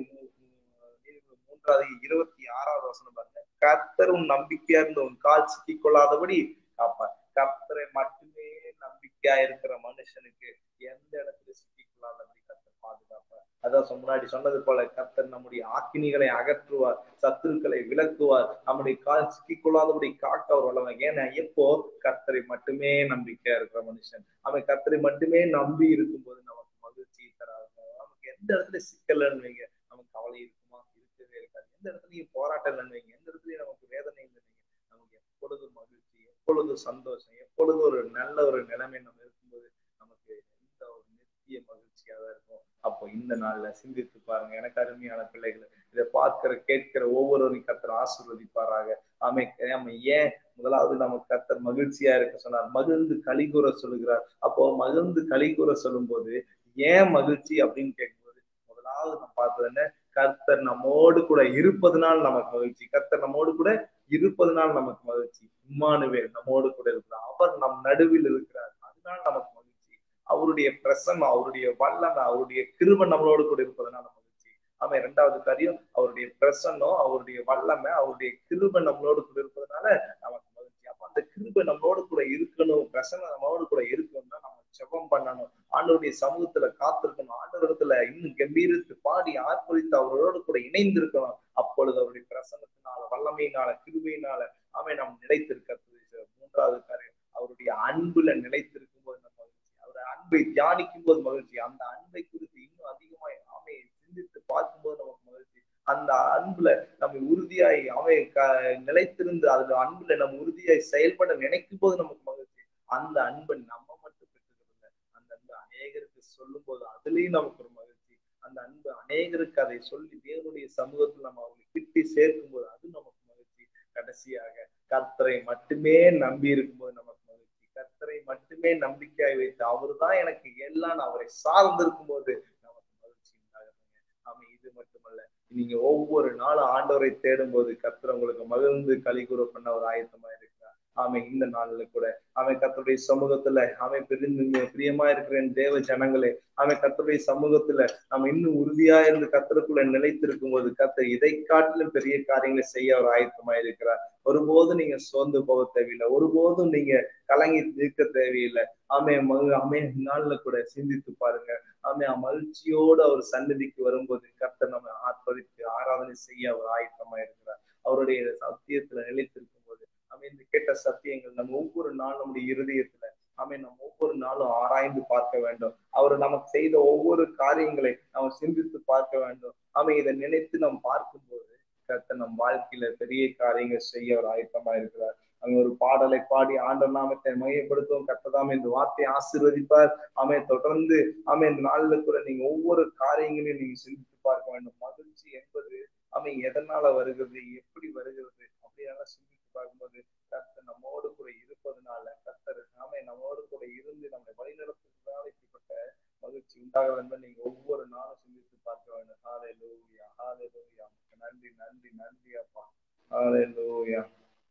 மூன்றாவது இருபத்தி ஆறாவது வசனம் பாருங்க. கர்த்தர் உன் நம்பிக்கையா இருந்து உன் கால் சிக்கிக் கொள்ளாதபடி காப்பார். கர்த்தரை மட்டுமே நம்பிக்கையா இருக்கிற மனுஷனுக்கு எந்த இடத்துல சிக்கிக் கொள்ளாதபடி கர்த்தர் பாதுகாப்பார். அதான் முன்னாடி சொன்னது போல கர்த்தர் நம்முடைய ஆக்கினிகளை அகற்றுவார், சத்துருக்களை விலக்குவார், நம்முடைய கால் சிக்கிக் கொள்ளாதபடி காக்க அவர் வல்லவர். ஏன்னா எப்போ? கர்த்தரை மட்டுமே நம்பிக்கையா இருக்கிற மனுஷன். அவன் கர்த்தரை மட்டுமே நம்பி இருக்கும்போது நமக்கு மகிழ்ச்சி தராது. நமக்கு எந்த இடத்துல சிக்கலன்னு வைங்க, நமக்கு கவலை இருக்குமா? இருக்கவே இருக்காது. எந்த இடத்துலயும் போராட்டம் இல்லைன்னு வைங்க, எந்த இடத்துலயும் நமக்கு வேதனை இல்லைன்னு வைங்க, நமக்கு எப்பொழுது மகிழ்ச்சி, எப்பொழுது சந்தோஷம், எப்பொழுது ஒரு நல்ல ஒரு நிலைமை நம்ம இருக்கும்போது நமக்கு எந்த ஒரு நித்திய மகிழ்ச்சியா தான் இருக்கும். அப்போ இந்த நாள்ல சிந்தித்து பாருங்க. எனக்கு அருமையான பிள்ளைகளை, இதை பார்க்கிற கேட்கிற ஒவ்வொருவரையும் கர்த்தர் ஆசீர்வதிப்பாராக. ஆமை. ஆமை. ஏன் முதலாவது நம்ம கர்த்தர் மகிழ்ச்சியா இருக்க சொன்னார், மகிழ்ந்து களி கூற சொல்லுகிறார். அப்போ மகிழ்ந்து களி கூற சொல்லும் போது ஏன் மகிழ்ச்சி அப்படின்னு கேட்கும்போது முதலாவது நம்ம பார்த்தது என்ன? கர்த்தர் நம்மோடு கூட இருப்பதனால் நமக்கு மகிழ்ச்சி. கர்த்தர் நம்மோடு கூட இருப்பதனால் நமக்கு மகிழ்ச்சி. இம்மானுவேல் நம்மோடு கூட இருக்கிறார், அவர் நம் நடுவில் இருக்கிறார், அதனால் நமக்கு மகிழ்ச்சி. அவருடைய பிரசன்னம், அவருடைய வல்லமை, அவருடைய கிருபை நம்மளோடு கூட இருப்பதனால மகிழ்ச்சி. ஆமா. இரண்டாவது காரியம், அவருடைய பிரசன்னம், அவருடைய வல்லமை, அவருடைய கிருபை நம்மளோடு கூட இருப்பதனால நமக்கு மகிழ்ச்சி. அப்ப அந்த கிருபை நம்மளோடு கூட இருக்கணும், பிரசன்னம் நம்மளோடு கூட இருக்கணும்னா நம்ம ஜெபம் பண்ணணும், ஆண்டவருடைய சமூகத்துல காத்திருக்கணும், ஆண்டவரத்துல இன்னும் கம்பீரித்து பாடி ஆர்ப்பரித்து அவரோடு கூட இணைந்து இருக்கணும். அப்பொழுது அவருடைய பிரசன்னத்தினால, வல்லமையினால, கிருபையினால ஆமை நாம் நிலைத்திருக்க. மூன்றாவது காரியம், அவருடைய அன்புல நிலைத்திருக்கும் போது நம்ம மகிழ்ச்சி. அவருடைய அன்பை தியானிக்கும் போது மகிழ்ச்சி. அந்த அன்பை குறித்து இன்னும் அதிகமாய் ஆமையை சிந்தித்து பார்க்கும்போது நமக்கு மகிழ்ச்சி. அந்த அன்புல நம்ம உறுதியாய் அவை நிலைத்திருந்து அந்த அன்புல நம்ம உறுதியாய் செயல்பட நினைக்கும் போது நமக்கு மகிழ்ச்சி. அந்த அன்பை நம்ம மட்டும் பெற்றுக்கிறது, அந்த அன்பு அநேகருக்கு சொல்லும் போது அதுலயும் நமக்கு ஒரு மகிழ்ச்சி. அந்த அன்பு அநேகருக்கு அதை சொல்லி தேவனுடைய சமூகத்தில் நம்ம அவங்களை கிட்டி சேர்க்கும் போது அது நமக்கு மகிழ்ச்சி. கடைசியாக கர்த்தரை மட்டுமே நம்பி இருக்கும்போது நமக்கு மகிழ்ச்சி. கர்த்தரை மட்டுமே நம்பிக்கையாய் வைத்து அவரு தான் எனக்கு எல்லாம் அவரை சார்ந்து இருக்கும் போது நமக்கு மகிழ்ச்சி உண்டாகுதுங்க. ஆமா. இது மட்டுமல்ல, நீங்க ஒவ்வொரு நாளும் ஆண்டவரை தேடும் போது கர்த்தர் உங்களுக்கு மகிழ்ந்து களி கூற பண்ண ஒரு ஆயத்தமா இருக்கிறார். ஆமை. இந்த நாள்ல கூட அவன் கர்த்தருடைய சமூகத்துல அவன் பிரிந்து பிரியமா இருக்கிறேன் தேவ ஜனங்களே, அவன் கர்த்தருடைய சமூகத்துல நம்ம இன்னும் உறுதியா இருந்து கர்த்தருக்குள்ள நிலைத்திருக்கும் போது கர்த்தர் இதை காட்டிலும் பெரிய காரியங்களை செய்ய அவர் ஆயத்தமா இருக்கிறார். ஒருபோதும் நீங்க சோர்ந்து போக தேவையில்லை, ஒருபோதும் நீங்க கலங்கி நிற்க தேவையில்லை. ஆமே. மகு ஆமே. நாள்ல கூட சிந்தித்து பாருங்க. ஆமே. மகிழ்ச்சியோடு அவர் சந்நிதிக்கு வரும்போது கர்த்தர் நம்ம ஆர்ப்பரித்து ஆராதனை செய்ய அவர் ஆயத்தமா இருக்கிறார். அவருடைய சத்தியத்துல நிலைத்திருக்கும் போது ஆமே, இந்த கேட்ட சத்தியங்கள் நம்ம ஒவ்வொரு நாளும் நம்முடைய இருதயத்துல ஆமே நம்ம ஒவ்வொரு நாளும் ஆராய்ந்து பார்க்க வேண்டும். அவர் நமக்கு செய்த ஒவ்வொரு காரியங்களை நம்ம சிந்தித்து பார்க்க வேண்டும். ஆமே. இதை நினைத்து நாம் பார்க்கும்போது கர்த்தர் நம் வாழ்க்கையில பெரிய காரியங்கள் செய்ய அவர் ஆயத்தமா இருக்கிறார். அங்க ஒரு பாடலை பாடி ஆண்டவர் நாமத்தை மையப்படுத்தும் கர்த்ததாமே இந்த வார்த்தையை ஆசீர்வதிப்பார். ஆமே. தொடர்ந்து ஆமே இந்த நாள்ல கூட நீங்க ஒவ்வொரு காரியங்களையும் நீங்க சிந்தித்து பார்க்க வேண்டும். மகிழ்ச்சி என்பது ஆமே எதனால வருகிறது, எப்படி வருகிறது அப்படியெல்லாம் சிந்தித்து பார்க்கும்போது கர்த்தர் நம்மோடு கூட இருப்பதனால, கர்த்தர் ஆமே நம்மோடு கூட இருந்து நம்மை வழிநடத்துவதனால இப்படிப்பட்ட மகிழ்ச்சி உண்டாக வேண்டும். நீங்க ஒவ்வொரு நாளும் சிந்தித்து பார்க்க வேண்டும். ஹல்லேலூயா, ஹல்லேலூயா. நன்றி, நன்றி, நன்றி அப்பா. ஹல்லேலூயா.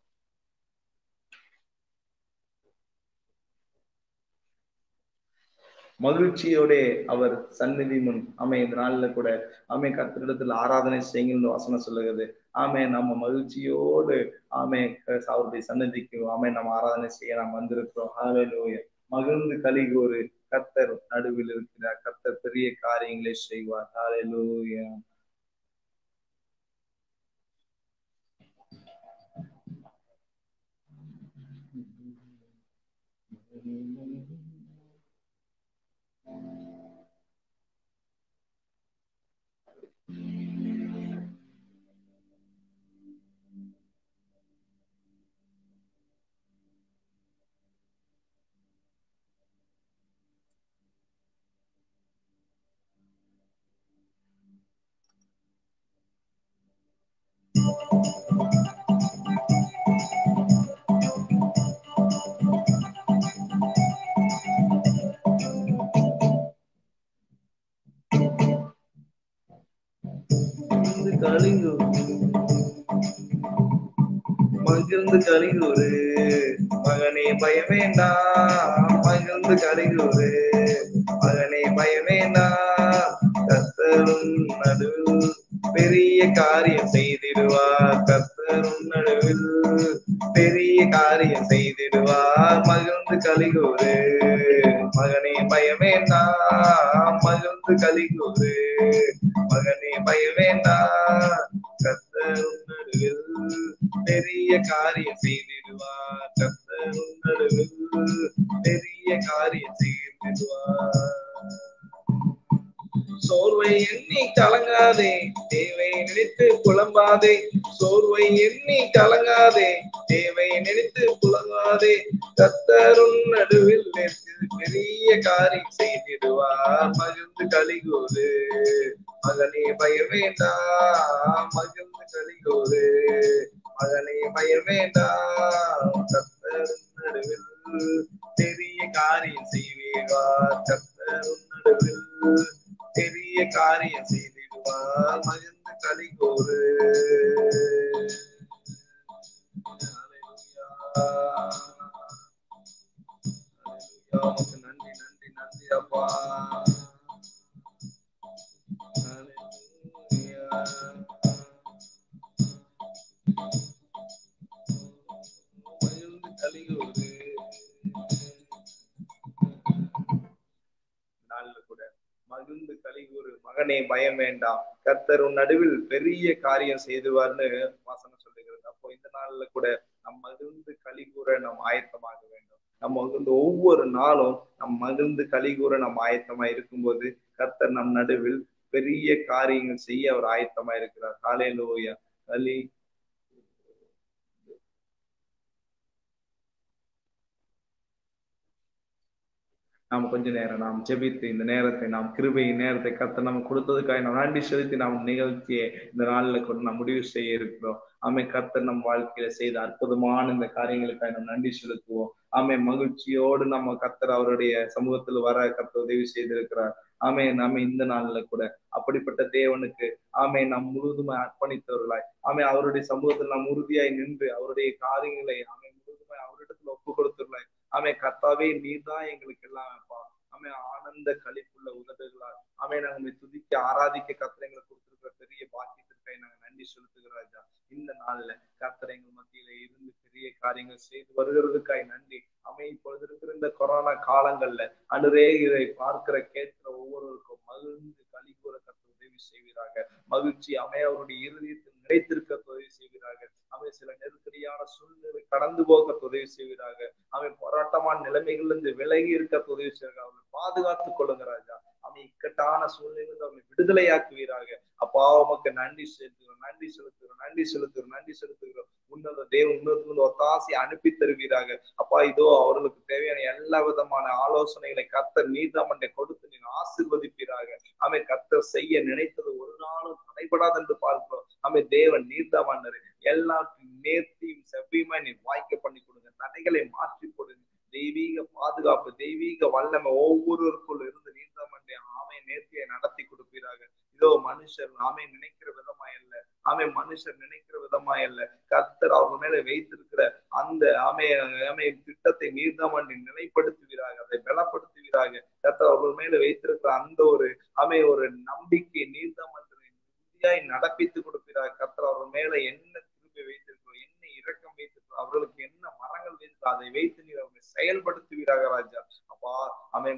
மகிழ்ச்சியோட அவர் சந்நிதி முன் ஆமை இந்த நாள்ல கூட ஆமை கர்த்தரிடத்தில் ஆராதனை செய்யுங்கன்னு வசனம் சொல்லுகிறது. ஆமை. நம்ம மகிழ்ச்சியோடு ஆமை அவருடைய சன்னதிக்கு ஆமை நம்ம ஆராதனை செய்ய நாம் வந்திருக்கிறோம். ஹல்லேலூயா. மகிழ்ந்து களி கூறு, கர்த்தர் நடுவில் இருக்கிறார். கர்த்தர் பெரிய காரியங்களை செய்வார். ஹல்லேலூயா. மகிழ்ந்து கலிகூரு மகனே பயமேண்டாம், மகிழ்ந்து கலிகூரு மகனே பயமேண்டாம், கர்த்தரும் நடுவில் பெரிய காரியம் செய்திடுவார். கர்த்தரும் நடுவில் பெரிய காரியம் செய்திடுவார். மகிழ்ந்து கலிகூரு மகனே பயமேண்டாம், மகிழ்ந்து கலிகூரு மகனே பயமேண்டாம், கர்த்தரும் நடுவில் பெரிய காரியம் செய்திடுவார். கர்த்தரும் நடுவில் பெரிய காரியம் செய்திடுவார். சோர்வை எண்ணி கலங்காதே, தேவை நினைத்து புலம்பாதே. சோர்வை எண்ணி கலங்காதே, தேவை நினைத்து புலங்காதே. கர்த்தரும் நடுவில் பெரிய காரியம் செய்திடுவார். மகிழ்ந்து கலிகூரு மகனே பயமேண்டாம், மகிழ்ந்து கலிகூரு மகனே பயமேண்டாம், கர்த்தரும் நடுவில் பெரிய காரியம் செய்வார். கர்த்தரும் நடுவில் பெரிய காரியம் செய்திடுவார். மகிழ்ந்து கலிகூரு. நன்றி நன்றி நன்றி அப்பா. மகிழ்ந்து கலிகூரு. நாள்ல கூட மகிழ்ந்து கலிகூரு மகனே பயம் வேண்டாம், கர்த்தர் உன் நடுவில் பெரிய காரியம் செய்துவார்னு வாசனம் சொல்லுகிறது. அப்போ இந்த நாள்ல கூட நம் மகிழ்ந்து கலிகூற நம் ஆயத்தமாக வேண்டும். நம்ம மகிழ்ந்து ஒவ்வொரு நாளும் நம் மகிழ்ந்து கலிகூற நம் ஆயத்தமா இருக்கும்போது கர்த்தர் நம் நடுவில் பெரிய காரியங்கள் செய்ய அவர் ஆயத்தமா இருக்கிறார். ஹல்லேலூயா. கலி நாம் கொஞ்ச நேரம் நாம் ஜெபித்து இந்த நேரத்தை நாம் கிருபையின் நேரத்தை கர்த்தர் நம்ம கொடுத்ததுக்காக நாம் நன்றி செலுத்தி நாம் நிகழ்ச்சியை இந்த நாளில் கொண்டு நாம் முடிவு செய்ய இருக்கிறோம். ஆமை கர்த்தர் நம் வாழ்க்கையில செய்த அற்புதமான இந்த காரியங்களுக்காக நாம் நன்றி செலுத்துவோம். ஆமை மகிழ்ச்சியோடு நம்ம கர்த்தர் அவருடைய சமூகத்தில் வர கர்த்தர் உதவி செய்திருக்கிறார். ஆமே நாம இந்த நாள்ல கூட அப்படிப்பட்ட தேவனுக்கு ஆமை நாம் முழுவதுமாய் அர்ப்பணித்தவர்களாய் ஆமை அவருடைய சமூகத்தில் நாம் உறுதியாய் நின்று அவருடைய காரியங்களை ஆமை முழுவதுமாய் அவரிடத்துல ஒப்பு கொடுத்துள்ளாய். ஆமே கர்த்தாவே நீதான் எங்களுக்கு எல்லாம் அப்பா. ஆமே ஆனந்த களிப்புள்ள உதடுகளால் ஆமே நாங்க துதிக்க ஆராதிக்க கர்த்தர் எங்களுக்கு கொடுத்திருக்கிற பெரிய பாக்கியத்திற்காக நாங்க நன்றி செலுத்துகிறோம் ராஜா. இந்த நாள்ல கர்த்தர் எங்கள் மத்தியில இருந்து பெரிய காரியங்கள் செய்து வருகிறதுக்காய் நன்றி. ஆமே இப்பொழுது இருக்கிற இந்த கொரோனா காலங்கள்ல அனுரே இதை பார்க்கிற கேட்கிற ஒவ்வொருவருக்கும் மகிழ்ந்து களி கூற கர்த்தர் உதவி செய்வீராக. மகிழ்ச்சி அமை அவருடைய இருதயத்தில் நிலைத்திருக்க உதவி செய்வீராக. அவை சில நெருக்கடியான சூழ்நிலை கடந்து போக உதவி செய்வீராக. அவை போராட்டமான நிலைமைகள் இருந்து விலகி இருக்க உதவி செய்வாங்க. அவர்களை பாதுகாத்துக் கொள்ளுங்க ராஜா. அவை இக்கட்டான சூழ்நிலை அவர்களை விடுதலையாக்குவீராக. அப்பா உமக்கு நன்றி செலுத்துகிறோம், நன்றி செலுத்துகிறோம், நன்றி செலுத்துகிறோம், நன்றி செலுத்துகிறோம். உன்னத தேவ உன்னதத்திலிருந்து ஒத்தாசை அனுப்பி தருவீராக. அப்பா இதோ அவர்களுக்கு தேவையான எல்லா விதமான ஆலோசனைகளை கர்த்தர் நீர்தாமண்டை கொடுத்து நீங்க ஆசீர்வதிப்பீராக. அவை கர்த்தர் செய்ய நினைத்தது ஒரு நாளும் தடைபடாது என்று பார்க்கிறோம். அவை தேவன் நீர்தாமண்டர் எல்லாத்தையும் நேர்த்தியும் செவ்வியுமா நீ வாய்க்க பண்ணி கொடுங்க. தடைகளை மாற்றி கொடுங்க. தெய்வீக பாதுகாப்பு தெய்வீக வல்லமை ஒவ்வொருவருக்குள் இருந்து நீர்தாமண்டை ஆமை நேர்த்தியை நடத்தி கொடுப்பீராக. இதோ மனுஷர் ஆமை நினைக்கிற விதமா இல்ல, ஆமை மனுஷர் நினைக்கிற விதமா இல்ல. கர்த்தர் அவங்க மேல வைத்திருக்கிற அந்த ஆமை ஆமை திட்டத்தை நீர்தாமண்டை நிலைப்படுத்துவீராக, அதை பலப்படுத்துவீராக. கர்த்தர் அவர்கள் மேல வைத்திருக்கிற அந்த ஒரு ஆமை ஒரு நம்பிக்கை நீர்தாமண்டை உறுதியாய் நடப்பித்து கொடுப்பீராக. கர்த்தர் அவர்கள் மேல என்ன திருப்பி வைத்திருக்கிறோம், என்ன இரக்கம் வைத்திருக்கிறோம், அவர்களுக்கு என்ன மரங்கள் வைத்திருக்கிறோம், அதை வைத்து நீர் அவங்க செயல்படுத்துவீராக ராஜா. அப்பா அமை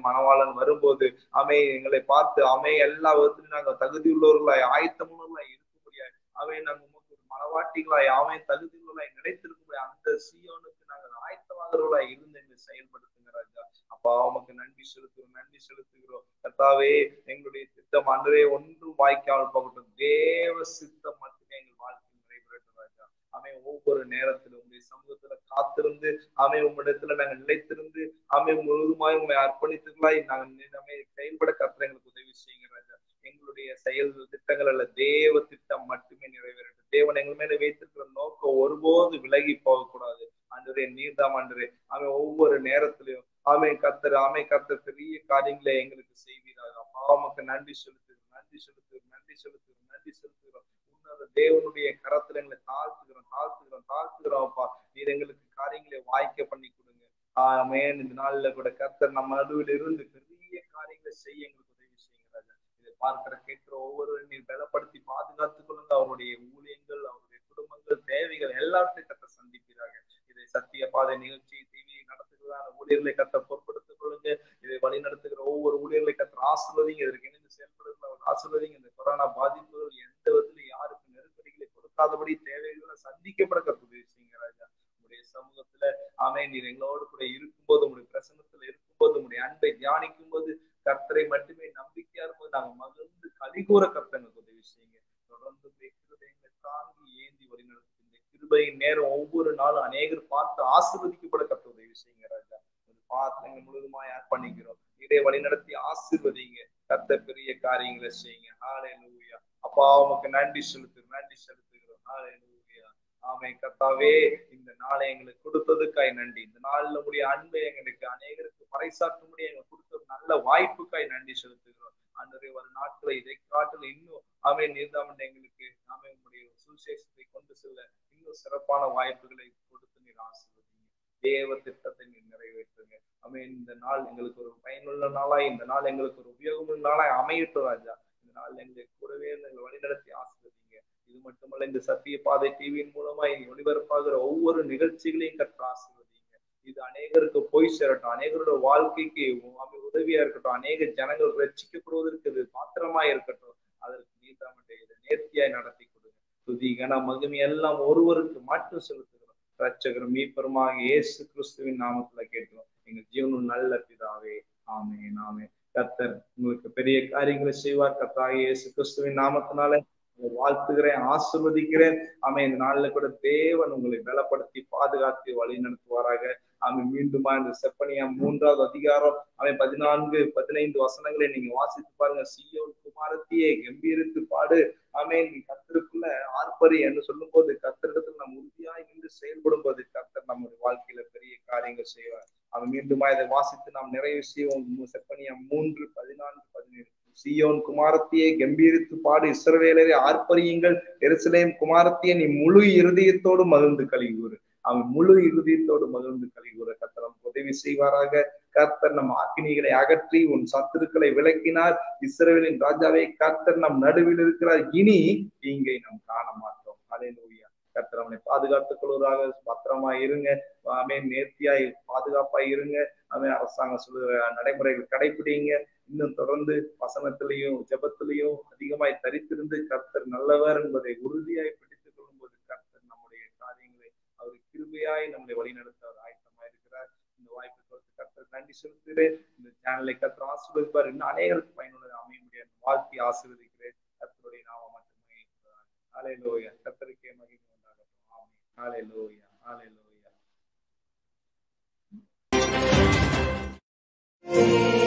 மணவாளன் வரும்போது அவை எங்களை பார்த்து அவை எல்லா விதத்திலும் நாங்கள் தகுதியுள்ளவர்களாய் ஆயத்தமுள்ளவர்களாய் இருக்க முடியாது. அவை நாங்கள் உமக்கு மனவாட்டிகளாய் அவை தகுதியுள்ளவர்களாய் நினைத்திருக்க முடியாது. அந்த சீயோனுக்கு நாங்கள் ஆயத்தமாகிறவர்களாய் இருந்து எங்களை செயல்படுத்துங்க ராஜா. அப்பா உமக்கு நன்றி செலுத்துகிறோம், நன்றி செலுத்துகிறோம் கர்த்தாவே. எங்களுடைய திட்டம் அன்றே ஒன்றும் வாய்க்காமல் போகட்டும், தேவ சித்தம் மட்டுமே எங்கள் வாழ்க்கையில் நிறைவேறட்டும் ராஜா. அவை ஒவ்வொரு நேரத்திலும் உங்களுடைய சமூகத்துல காத்திருந்து அவை உம்மிடத்துல நாங்கள் நிலைத்திருந்து அவை முழுவதுமாய் உண்மை அர்ப்பணித்துகளாய் நாங்கள் நம்ம செயல்பட கர்த்தர் எங்களுக்கு உதவி செய்யுங்க ராஜா. எங்களுடைய செயல் திட்டங்கள் அல்ல, தேவ திட்டம் மட்டுமே நிறைவேறட்டும். தேவன் எங்கள் மேல வைத்திருக்கிற நோக்கம் ஒருபோது விலகி போகக்கூடாது. ஆண்டவரே நீர்தாம் ஆண்டவரே. அவன் ஒவ்வொரு நேரத்திலையும் ஆமை கர்த்தர் ஆமை கர்த்தர் பெரிய காரியங்களை எங்களுக்கு செய்வீராக. அப்பா உமக்கு நன்றி செலுத்துகிறோம், நன்றி செலுத்துகிறோம், நன்றி செலுத்துகிறோம், நன்றி செலுத்துகிறோம். உன்னத தேவனுடைய கரத்துல எங்களை தாழ்த்துகிறோம், தாழ்த்துகிறோம், தாழ்த்துகிறோம். அப்பா நீர் எங்களுக்கு காரியங்களை வாய்க்க பண்ணி கொடுங்க. ஆமேன். இந்த நாள்ல கூட கர்த்தர் நம்ம நடுவில் இருந்து பெரிய காரியங்களை செய்ய எங்களுக்கு உதவி செய்யுங்க ராஜா. இதை பார்க்கிற கேட்கிற ஒவ்வொருவரும் நீர் பலப்படுத்தி பாதுகாத்துக் கொள்ளுங்க. அவருடைய ஊழியங்கள், அவருடைய குடும்பங்கள், தேவைகள் எல்லாத்தையும் கர்த்தர் சந்திக்கிறாங்க. இதை சத்திய பாதை நிகழ்ச்சி டிவி நடத்துகிறதான ஊழியர்களை கர்த்தர் பொறுப்படுத்திக் கொள்ளுங்க. இதை வழி நடத்துகிற ஒவ்வொரு ஊழியர்களை கர்த்தர் ஆசீர்வதிங்க. இதற்கு இணைந்து செயல்படுகிற அவர் ஆசீர்வதிங்க. இந்த கொரோனா பாதிப்புகள் எந்த விதத்திலும் யாருக்கு நெருக்கடிகளை கொடுக்காதபடி தேவைகளை சந்திக்கப்பட கர்த்தர் உதவி செய்யுங்க ராஜா. உங்களுடைய சமூகத்துல ஆமே நீர் எங்களோடு கூட இருக்கும்போது, உங்களுடைய பிரசன்னத்துல இருக்கும்போது, உங்களுடைய அன்பை தியானிக்கும் போது, கர்த்தரை மட்டுமே நம்பிக்கையா இருக்கும்போது நாங்கள் மகிழ்ந்து கலிகூற கர்த்தங்களுக்கு உதவி செய்யுங்க. தொடர்ந்து எங்களை தாங்கி ஏந்தி வழி நடத்தும் இந்த கிருபையின் நேரம் ஒவ்வொரு நாளும் அநேகர் பார்த்து ஆசீர்வதிக்கப்பட கர்த்தர் உதவி செய்யுங்க ராஜா. பார்த்து நாங்கள் முழுவதுமாய் அர்ப்பணிக்கிறோம். இதை வழி நடத்தி ஆசீர்வதிங்க. கர்த்தர் பெரிய காரியங்களை செய்யுங்க. ஹல்லேலூயா. அப்பா உமக்கு நன்றி செலுத்துகிறோம், நன்றி செலுத்துகிறோம். ஹல்லேலூயா. ஆமே கர்த்தாவே, இந்த நாளை எங்களுக்கு கொடுத்ததுக்காய் நன்றி. இந்த நாள்ல உடைய அன்பை எங்களுக்கு அநேகருக்கு பறைசாற்றும்படி எங்களுக்கு கொடுத்த ஒரு நல்ல வாய்ப்புக்காய் நன்றி செலுத்துகிறோம். ஆண்டவரே ஒரு நாட்களை இதை காட்டில் இன்னும் ஆமே நீர்தாமன் எங்களுக்கு ஆமே உங்களுடைய சுவிசேஷத்தை கொண்டு செல்ல இன்னும் சிறப்பான வாய்ப்புகளை கொடுத்து நீர் ஆசீர்வதிங்க. தேவ திட்டத்தை நீர் நிறைவேற்றுங்க. ஆமே இந்த நாள் எங்களுக்கு ஒரு பயனுள்ள நாளாய், இந்த நாள் எங்களுக்கு ஒரு உபயோகமுள்ள நாளாய் அமையட்டும் ராஜா. இந்த நாள் எங்களுக்கு கூடவே எங்களை வழிநடத்தி ஆசீர்வதிங்க. இது மட்டுமல்ல, இந்த சத்திய பாதை டிவியின் மூலமா ஒளிபரப்பாகிற ஒவ்வொரு நிகழ்ச்சிகளையும் கற்று ஆசீர்வதிங்க. இது அநேகருக்கு போய் சேரட்டும், அநேகரோட வாழ்க்கைக்கு உதவியா இருக்கட்டும், அநேக ஜனங்கள் ரட்சிக்கப்படுவதற்கு இது பாத்திரமா இருக்கட்டும். அதற்கு நீதாமட்டை இதை நேர்த்தியாய் நடத்தி கொடுங்க. துதி கன மகிமை எல்லாம் ஒருவருக்கு மட்டும் செலுத்துகிறோம். ரட்சகரும் மீட்பருமாக இயேசு கிறிஸ்துவின் நாமத்துல கேட்கிறோம் எங்கள் ஜீவனும் நல்ல பிதாவே. ஆமென், ஆமென். கர்த்தர் உங்களுக்கு பெரிய காரியங்களை செய்வார். கர்த்தராகிய இயேசு கிறிஸ்துவின் நாமத்தினால வாழ்த்துகிறேன், ஆசீர்வதிக்கிறேன். ஆமென். இந்த நாள்ல கூட தேவன் உங்களை பலப்படுத்தி பாதுகாத்து வழி நடத்துவாராக. ஆமென். மீண்டுமா இந்த செப்பனியா மூன்றாவது அதிகாரம் அவன் பதினான்கு பதினைந்து வசனங்களை நீங்க வாசித்து பாருங்க. சீயோன் குமாரத்தியே கம்பீரித்து பாடு. ஆமென். நீ கர்த்தருக்குள்ள ஆர்ப்பரி என்று சொல்லும் போது, கர்த்தரிடத்தில் நாம் உறுதியாய் நின்று செயல்படும் போது கர்த்தர் நம்முடைய வாழ்க்கையில பெரிய காரியங்கள் செய்வார். அவன் மீண்டுமா இதை வாசித்து நாம் நிறைவு செய்வோம். செப்பனியா மூன்று பதினான்கு பதினேழு. சீயோன் குமாரத்தியை கம்பீரித்து பாடு, இஸ்ரவேலரை ஆர்ப்பரியுங்கள். எருசலேம் குமாரத்தியை நீ முழு இருதயத்தோடு மகிழ்ந்து கலிகூறு. அவன் முழு இருதயத்தோடு மகிழ்ந்து கலிகூற கர்த்தர் நமக்கு உதவி செய்வாராக. கர்த்தர் நம் ஆக்கினிகளை அகற்றி உன் சத்துருக்களை விலக்கினார். இஸ்ரவேலின் ராஜாவை கர்த்தர் நம் நடுவில் இருக்கிறார். இனி தீங்கை நாம் காண மாட்டோம். ஹல்லேலூயா. கர்த்தர் அவனை பாதுகாத்துக் கொள்வதாக. பத்திரமா இருங்க. ஆமென். நேர்த்தியாய் பாதுகாப்பாய் இருங்க. அவன் அரசாங்கம் சொல்லுகிற நடைமுறைகள் கடைபிடிங்க. இன்னும் தொடர்ந்து வசனத்திலையும் ஜெபத்திலையும் அதிகமாய் தரித்திருந்து கர்த்தர் நல்லவர் என்பதை உறுதியாய் பிடித்துக் கொள்ளும் போது கர்த்தர் நம்முடைய காரியங்களை அவர் கிருபையாய் நம்மளை வழிநடத்த அவர் ஆயத்தமா இருக்கிறார். இந்த வாய்ப்பு கொடுத்து கர்த்தர் நன்றி செலுத்துகிறேன். இந்த சேனலை கர்த்தர் ஆசீர்வதிப்பார். இன்னும் அநேகருக்கு பயனுள்ள அமைய முடியாது. வாழ்த்தி ஆசீர்வதிக்கிறேன். கர்த்தருடைய நாமம் மட்டுமே. ஹல்லேலூயா. கர்த்தருக்கே மகிமை உண்டாகட்டும். ஆமென். ஹல்லேலூயா. ஹல்லேலூயா.